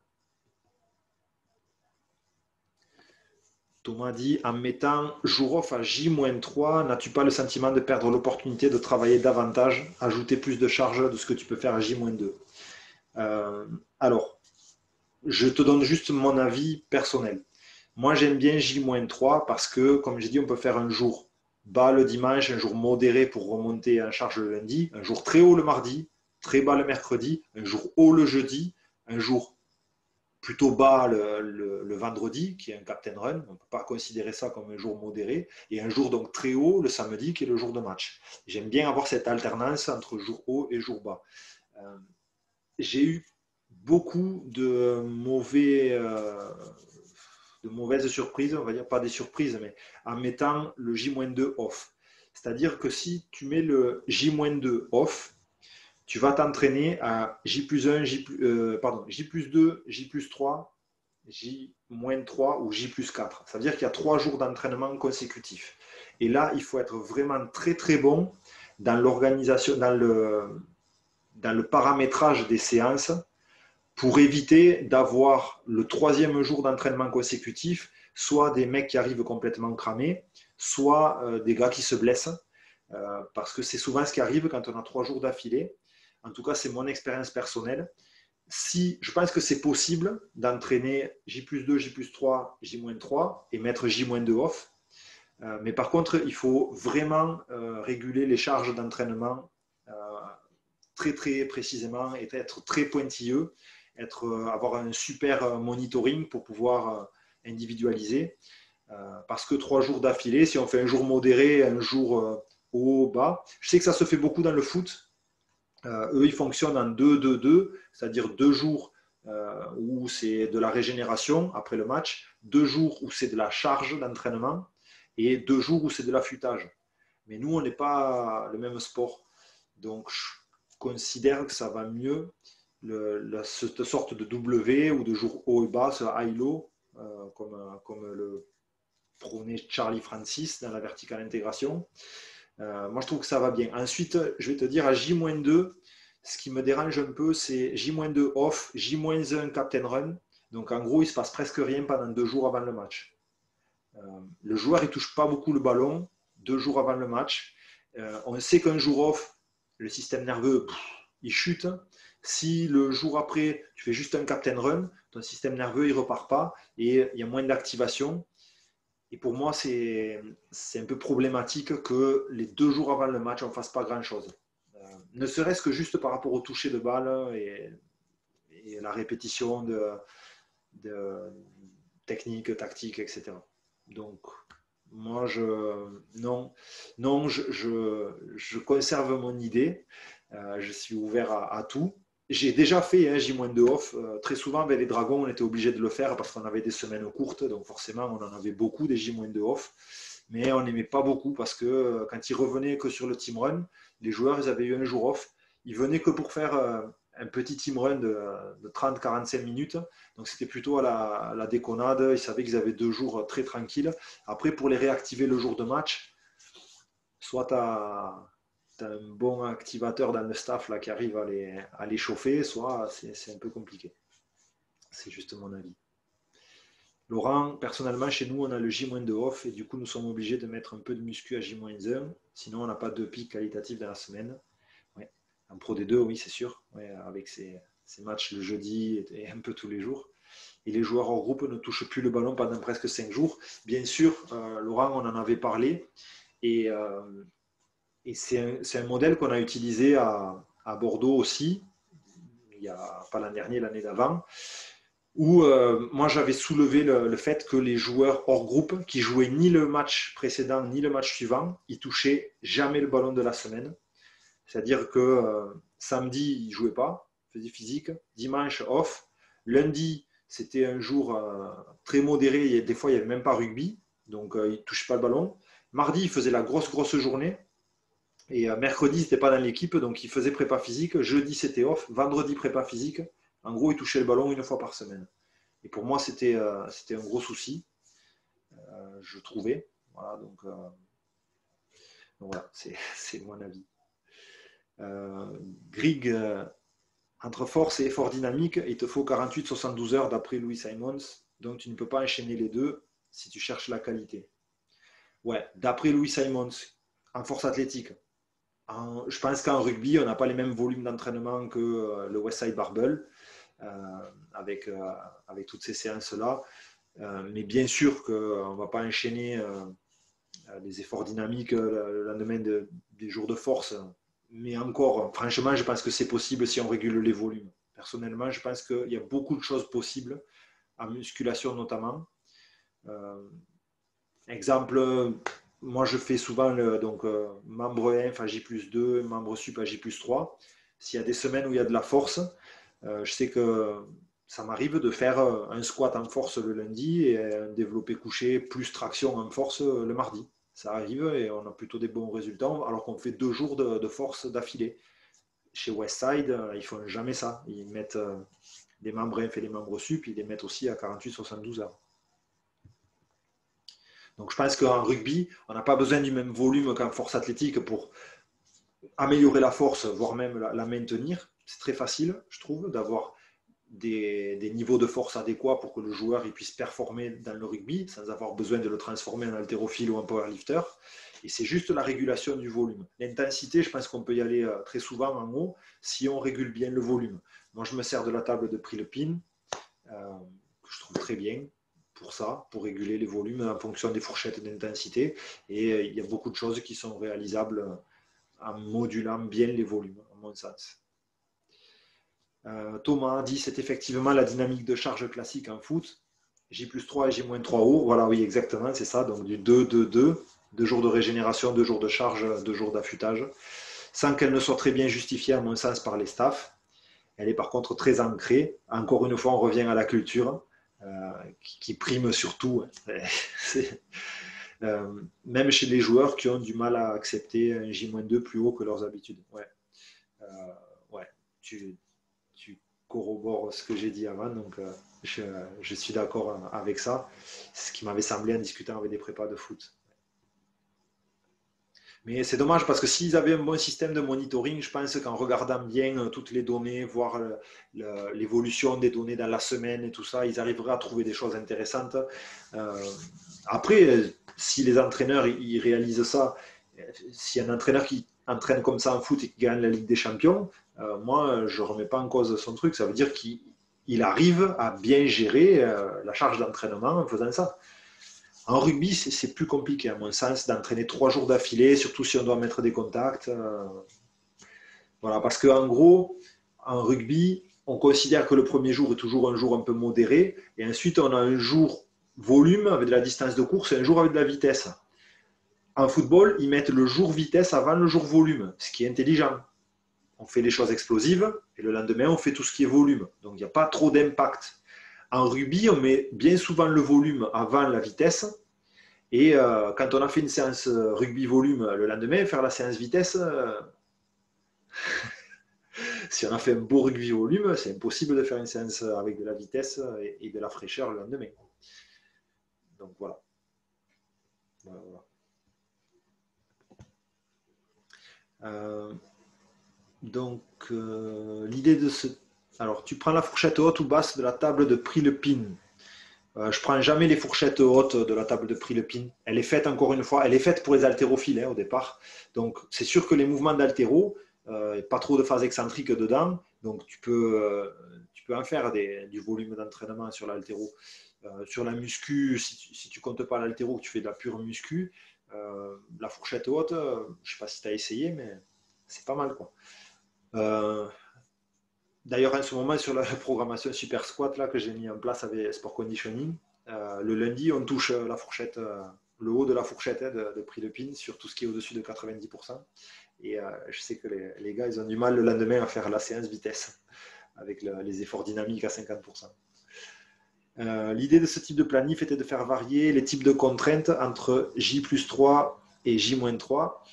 Thomas dit, en mettant jour off à J trois, n'as-tu pas le sentiment de perdre l'opportunité de travailler davantage, ajouter plus de charge de ce que tu peux faire à J deux? euh, Alors, je te donne juste mon avis personnel. Moi, j'aime bien J trois parce que, comme j'ai dit, on peut faire un jour bas le dimanche, un jour modéré pour remonter en charge le lundi, un jour très haut le mardi, très bas le mercredi, un jour haut le jeudi, un jour plutôt bas le, le, le vendredi, qui est un captain run. On ne peut pas considérer ça comme un jour modéré. Et un jour donc très haut le samedi, qui est le jour de match. J'aime bien avoir cette alternance entre jour haut et jour bas. Euh, j'ai eu beaucoup de mauvais, euh, de mauvaises surprises, on va dire pas des surprises, mais en mettant le J deux off. C'est-à-dire que si tu mets le J deux off, tu vas t'entraîner à J plus un, J plus, euh, pardon, J plus deux, J plus trois, J moins trois ou J plus quatre. Ça veut dire qu'il y a trois jours d'entraînement consécutifs. Et là, il faut être vraiment très très bon dans l'organisation, dans le, dans le paramétrage des séances pour éviter d'avoir le troisième jour d'entraînement consécutif, soit des mecs qui arrivent complètement cramés, soit euh, des gars qui se blessent, euh, parce que c'est souvent ce qui arrive quand on a trois jours d'affilée. En tout cas, c'est mon expérience personnelle. Si, je pense que c'est possible d'entraîner J plus deux, J plus trois, J moins trois et mettre J moins deux off. Euh, mais par contre, il faut vraiment euh, réguler les charges d'entraînement euh, très très précisément et être très pointilleux, être, euh, avoir un super monitoring pour pouvoir euh, individualiser. Euh, parce que trois jours d'affilée, si on fait un jour modéré, un jour euh, haut, bas, je sais que ça se fait beaucoup dans le foot. Euh, eux, ils fonctionnent en deux deux deux, c'est-à-dire deux jours euh, où c'est de la régénération après le match, deux jours où c'est de la charge d'entraînement et deux jours où c'est de l'affûtage. Mais nous, on n'est pas le même sport. Donc, je considère que ça va mieux, le, la, cette sorte de W ou de jour haut et bas, ce high-low, euh, comme, comme le prônait Charlie Francis dans la verticale intégration. Euh, moi, je trouve que ça va bien. Ensuite, je vais te dire, à J deux, ce qui me dérange un peu, c'est J deux off, J un captain run. Donc, en gros, il ne se passe presque rien pendant deux jours avant le match. Euh, le joueur, il ne touche pas beaucoup le ballon deux jours avant le match. Euh, on sait qu'un jour off, le système nerveux, pff, il chute. Si le jour après, tu fais juste un captain run, ton système nerveux, il ne repart pas et il y a moins d'activation. Et pour moi, c'est un peu problématique que les deux jours avant le match, on ne fasse pas grand-chose. Euh, ne serait-ce que juste par rapport au toucher de balle et, et la répétition de, de techniques, tactiques, et cetera. Donc, moi, je, non, non je, je, je conserve mon idée. Euh, je suis ouvert à, à tout. J'ai déjà fait hein, J deux off. Euh, très souvent, avec les Dragons, on était obligé de le faire parce qu'on avait des semaines courtes. Donc, forcément, on en avait beaucoup des J deux off. Mais on n'aimait pas beaucoup parce que euh, quand ils revenaient que sur le team run, les joueurs, ils avaient eu un jour off. Ils venaient que pour faire euh, un petit team run de, de trente à quarante-cinq minutes. Donc, c'était plutôt à la, à la déconnade. Ils savaient qu'ils avaient deux jours très tranquilles. Après, pour les réactiver le jour de match, soit tu as tu as un bon activateur dans le staff là, qui arrive à les, à les chauffer, soit c'est un peu compliqué. C'est juste mon avis. Laurent, personnellement, chez nous, on a le J deux off et du coup, nous sommes obligés de mettre un peu de muscu à J un. Sinon, on n'a pas de pic qualitatif dans la semaine. Ouais. En Pro D deux, oui, c'est sûr, ouais, avec ses, ses matchs le jeudi et, et un peu tous les jours. Et les joueurs hors groupe ne touchent plus le ballon pendant presque cinq jours. Bien sûr, euh, Laurent, on en avait parlé. Et, euh, et c'est un, c'est un modèle qu'on a utilisé à, à Bordeaux aussi, il n'y a pas l'an dernier, l'année d'avant, où euh, moi j'avais soulevé le, le fait que les joueurs hors groupe qui jouaient ni le match précédent ni le match suivant, ils touchaient jamais le ballon de la semaine. C'est-à-dire que euh, samedi, ils ne jouaient pas, ils faisaient physique, dimanche, off, lundi, c'était un jour euh, très modéré, et des fois il n'y avait même pas rugby, donc euh, ils ne touchaient pas le ballon. Mardi, ils faisaient la grosse, grosse journée, et euh, mercredi, ils n'étaient pas dans l'équipe, donc ils faisaient prépa physique, jeudi, c'était off, vendredi, prépa physique. En gros, ils touchaient le ballon une fois par semaine. Et pour moi, c'était euh, c'était un gros souci, euh, je trouvais. Voilà, donc, euh, donc voilà, c'est c'est mon avis. Euh, Grig, euh, entre force et effort dynamique, il te faut quarante-huit à soixante-douze heures d'après Louis Simons, donc tu ne peux pas enchaîner les deux si tu cherches la qualité. Ouais, d'après Louis Simons, en force athlétique, en, je pense qu'en rugby, on n'a pas les mêmes volumes d'entraînement que euh, le Westside Barbell, euh, avec, euh, avec toutes ces séances-là. Euh, mais bien sûr qu'on ne va pas enchaîner euh, les efforts dynamiques euh, le lendemain de, des jours de force. Mais encore, franchement, je pense que c'est possible si on régule les volumes. Personnellement, je pense qu'il y a beaucoup de choses possibles, en musculation notamment. Euh, exemple, moi je fais souvent le donc, euh, membre inf à J plus deux, membre sup à J plus trois. S'il y a des semaines où il y a de la force, euh, je sais que ça m'arrive de faire un squat en force le lundi et un développé couché plus traction en force le mardi. Ça arrive et on a plutôt des bons résultats alors qu'on fait deux jours de, de force d'affilée. Chez Westside, ils ne font jamais ça. Ils mettent les membres inf et les membres sup, ils les mettent aussi à quarante-huit à soixante-douze heures. Donc je pense qu'en rugby, on n'a pas besoin du même volume qu'en force athlétique pour améliorer la force, voire même la, la maintenir. C'est très facile, je trouve, d'avoir des, des niveaux de force adéquats pour que le joueur il puisse performer dans le rugby sans avoir besoin de le transformer en haltérophile ou en powerlifter. Et c'est juste la régulation du volume. L'intensité, je pense qu'on peut y aller très souvent en haut si on régule bien le volume. Moi, je me sers de la table de Prillepin, euh, que je trouve très bien pour ça, pour réguler les volumes en fonction des fourchettes d'intensité. Et euh, il y a beaucoup de choses qui sont réalisables en modulant bien les volumes, à mon sens. Euh, Thomas dit c'est effectivement la dynamique de charge classique en foot. J plus trois et J moins trois haut. Voilà, oui, exactement, c'est ça. Donc du deux, deux, deux. Deux jours de régénération, deux jours de charge, deux jours d'affûtage. Sans qu'elle ne soit très bien justifiée, à mon sens, par les staffs. Elle est par contre très ancrée. Encore une fois, on revient à la culture euh, qui, qui prime surtout. euh, même chez les joueurs qui ont du mal à accepter un J moins deux plus haut que leurs habitudes. Ouais, euh, ouais. Tu, tu corrobores ce que j'ai dit avant, donc euh, je, je suis d'accord avec ça. C'est ce qui m'avait semblé en discutant avec des prépas de foot. Mais c'est dommage parce que s'ils avaient un bon système de monitoring, je pense qu'en regardant bien toutes les données, voir l'évolution des données dans la semaine et tout ça, ils arriveraient à trouver des choses intéressantes. Euh, après, si les entraîneurs ils réalisent ça, si un entraîneur qui entraîne comme ça en foot et qui gagne la Ligue des Champions, euh, moi, je ne remets pas en cause son truc. Ça veut dire qu'il arrive à bien gérer euh, la charge d'entraînement en faisant ça. En rugby, c'est plus compliqué, à mon sens, d'entraîner trois jours d'affilée, surtout si on doit mettre des contacts. Euh, voilà, parce qu'en gros, en rugby, on considère que le premier jour est toujours un jour un peu modéré, et ensuite on a un jour volume avec de la distance de course et un jour avec de la vitesse. En football, ils mettent le jour vitesse avant le jour volume, ce qui est intelligent. On fait les choses explosives, et le lendemain, on fait tout ce qui est volume. Donc il n'y a pas trop d'impact. En rugby, on met bien souvent le volume avant la vitesse. Et euh, quand on a fait une séance rugby volume le lendemain, faire la séance vitesse, euh, si on a fait un beau rugby volume, c'est impossible de faire une séance avec de la vitesse et, et de la fraîcheur le lendemain. Donc voilà. voilà, voilà. Euh, donc euh, l'idée de ce... Alors tu prends la fourchette haute ou basse de la table de Prillepin. Euh, je prends jamais les fourchettes hautes de la table de Prillepin. Elle est faite, encore une fois, elle est faite pour les haltérophiles hein, au départ. Donc, c'est sûr que les mouvements d'haltéro, euh, pas trop de phase excentrique dedans. Donc, tu peux, euh, tu peux en faire des, du volume d'entraînement sur l'haltéro. Euh, sur la muscu, si tu, si tu comptes pas l'haltéro, que tu fais de la pure muscu, euh, la fourchette haute, euh, je ne sais pas si tu as essayé, mais c'est pas mal, quoi. Euh, D'ailleurs, en ce moment, sur la programmation Super Squat là, que j'ai mis en place avec Sport Conditioning, euh, le lundi, on touche la fourchette, euh, le haut de la fourchette hein, de, de prix de pin sur tout ce qui est au-dessus de quatre-vingt-dix pour cent. Et euh, je sais que les, les, gars, ils ont du mal le lendemain à faire la séance vitesse avec le, les efforts dynamiques à cinquante pour cent. Euh, L'idée de ce type de planif était de faire varier les types de contraintes entre J plus trois et J moins trois.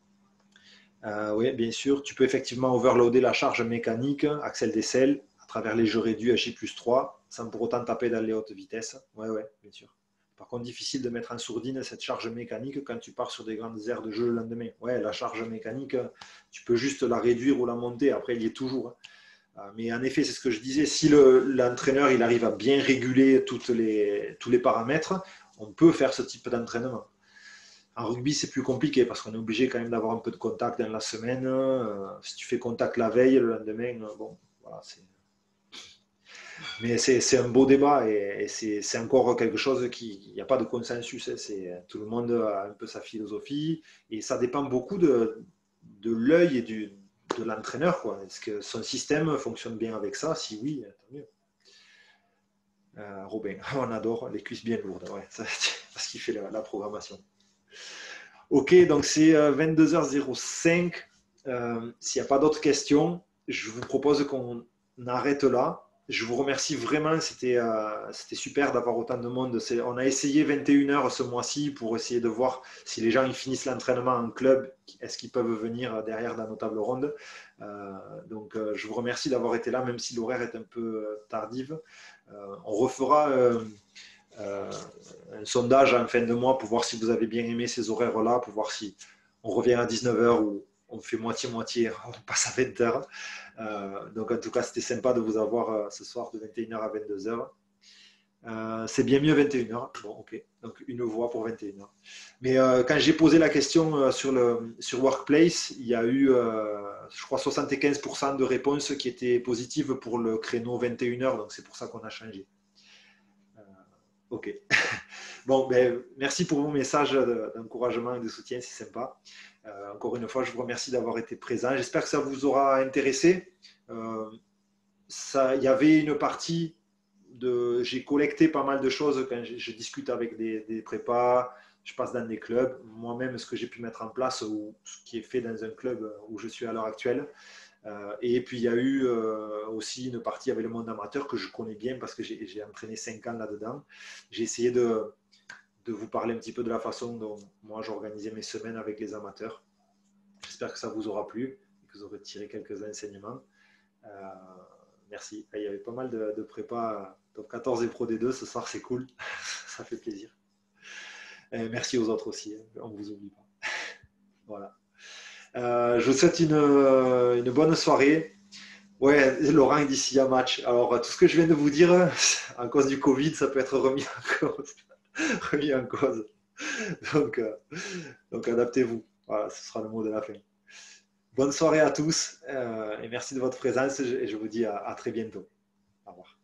Euh, oui, bien sûr, tu peux effectivement overloader la charge mécanique, Axel Dessel, à travers les jeux réduits à J plus trois, sans pour autant taper dans les hautes vitesses. Oui, oui, bien sûr. Par contre, difficile de mettre en sourdine cette charge mécanique quand tu pars sur des grandes aires de jeu le lendemain. Ouais, la charge mécanique, tu peux juste la réduire ou la monter, après il y est toujours. Mais en effet, c'est ce que je disais, si l'entraîneur il arrive à bien réguler toutes les, tous les paramètres, on peut faire ce type d'entraînement. En rugby, c'est plus compliqué parce qu'on est obligé quand même d'avoir un peu de contact dans la semaine. Euh, si tu fais contact la veille, le lendemain, euh, bon, voilà, c'est. Mais c'est un beau débat et, et c'est encore quelque chose qui. Il n'y a pas de consensus. Hein, tout le monde a un peu sa philosophie et ça dépend beaucoup de, de l'œil et du, de l'entraîneur. Est-ce que son système fonctionne bien avec ça? Si oui, tant mieux. Euh, Robin, on adore les cuisses bien lourdes, ouais, ça, parce qu'il fait la, la programmation. Ok, donc c'est vingt-deux heures zéro cinq. Euh, S'il n'y a pas d'autres questions, je vous propose qu'on arrête là. Je vous remercie vraiment, c'était euh, super d'avoir autant de monde. On a essayé vingt et une heures ce mois-ci pour essayer de voir si les gens ils finissent l'entraînement en club, est-ce qu'ils peuvent venir derrière dans nos tables rondes. Euh, donc euh, je vous remercie d'avoir été là, même si l'horaire est un peu tardive. Euh, on refera... Euh, Euh, un sondage en fin de mois pour voir si vous avez bien aimé ces horaires-là, pour voir si on revient à dix-neuf heures ou on fait moitié-moitié, on passe à vingt heures. Euh, donc en tout cas, c'était sympa de vous avoir euh, ce soir de vingt et une heures à vingt-deux heures. Euh, c'est bien mieux vingt et une heures. Bon, ok. Donc une voix pour vingt et une heures. Mais euh, quand j'ai posé la question euh, sur, le, sur Workplace, il y a eu, euh, je crois, soixante-quinze pour cent de réponses qui étaient positives pour le créneau vingt et une heures. Donc c'est pour ça qu'on a changé. Ok. Bon, ben, merci pour vos messages d'encouragement et de soutien, c'est sympa. Euh, encore une fois, je vous remercie d'avoir été présent. J'espère que ça vous aura intéressé. Euh, ça, il y avait une partie de. J'ai collecté pas mal de choses quand je, je discute avec des, des prépas, je passe dans des clubs. Moi-même, ce que j'ai pu mettre en place ou ce qui est fait dans un club où je suis à l'heure actuelle. Euh, et puis il y a eu euh, aussi une partie avec le monde amateur que je connais bien parce que j'ai entraîné cinq ans là-dedans. J'ai essayé de, de vous parler un petit peu de la façon dont moi j'organisais mes semaines avec les amateurs. J'espère que ça vous aura plu et que vous aurez tiré quelques enseignements. Euh, merci. Il y avait pas mal de, de prépa top quatorze et Pro D deux ce soir, c'est cool. Ça fait plaisir. Et merci aux autres aussi, on ne vous oublie pas. Voilà. Euh, je vous souhaite une, une bonne soirée. Ouais, Laurent dit s'il y a match. Alors, tout ce que je viens de vous dire, à cause du Covid, ça peut être remis en cause. remis en cause. Donc, euh, donc adaptez-vous. Voilà, ce sera le mot de la fin. Bonne soirée à tous euh, et merci de votre présence et je vous dis à, à très bientôt. Au revoir.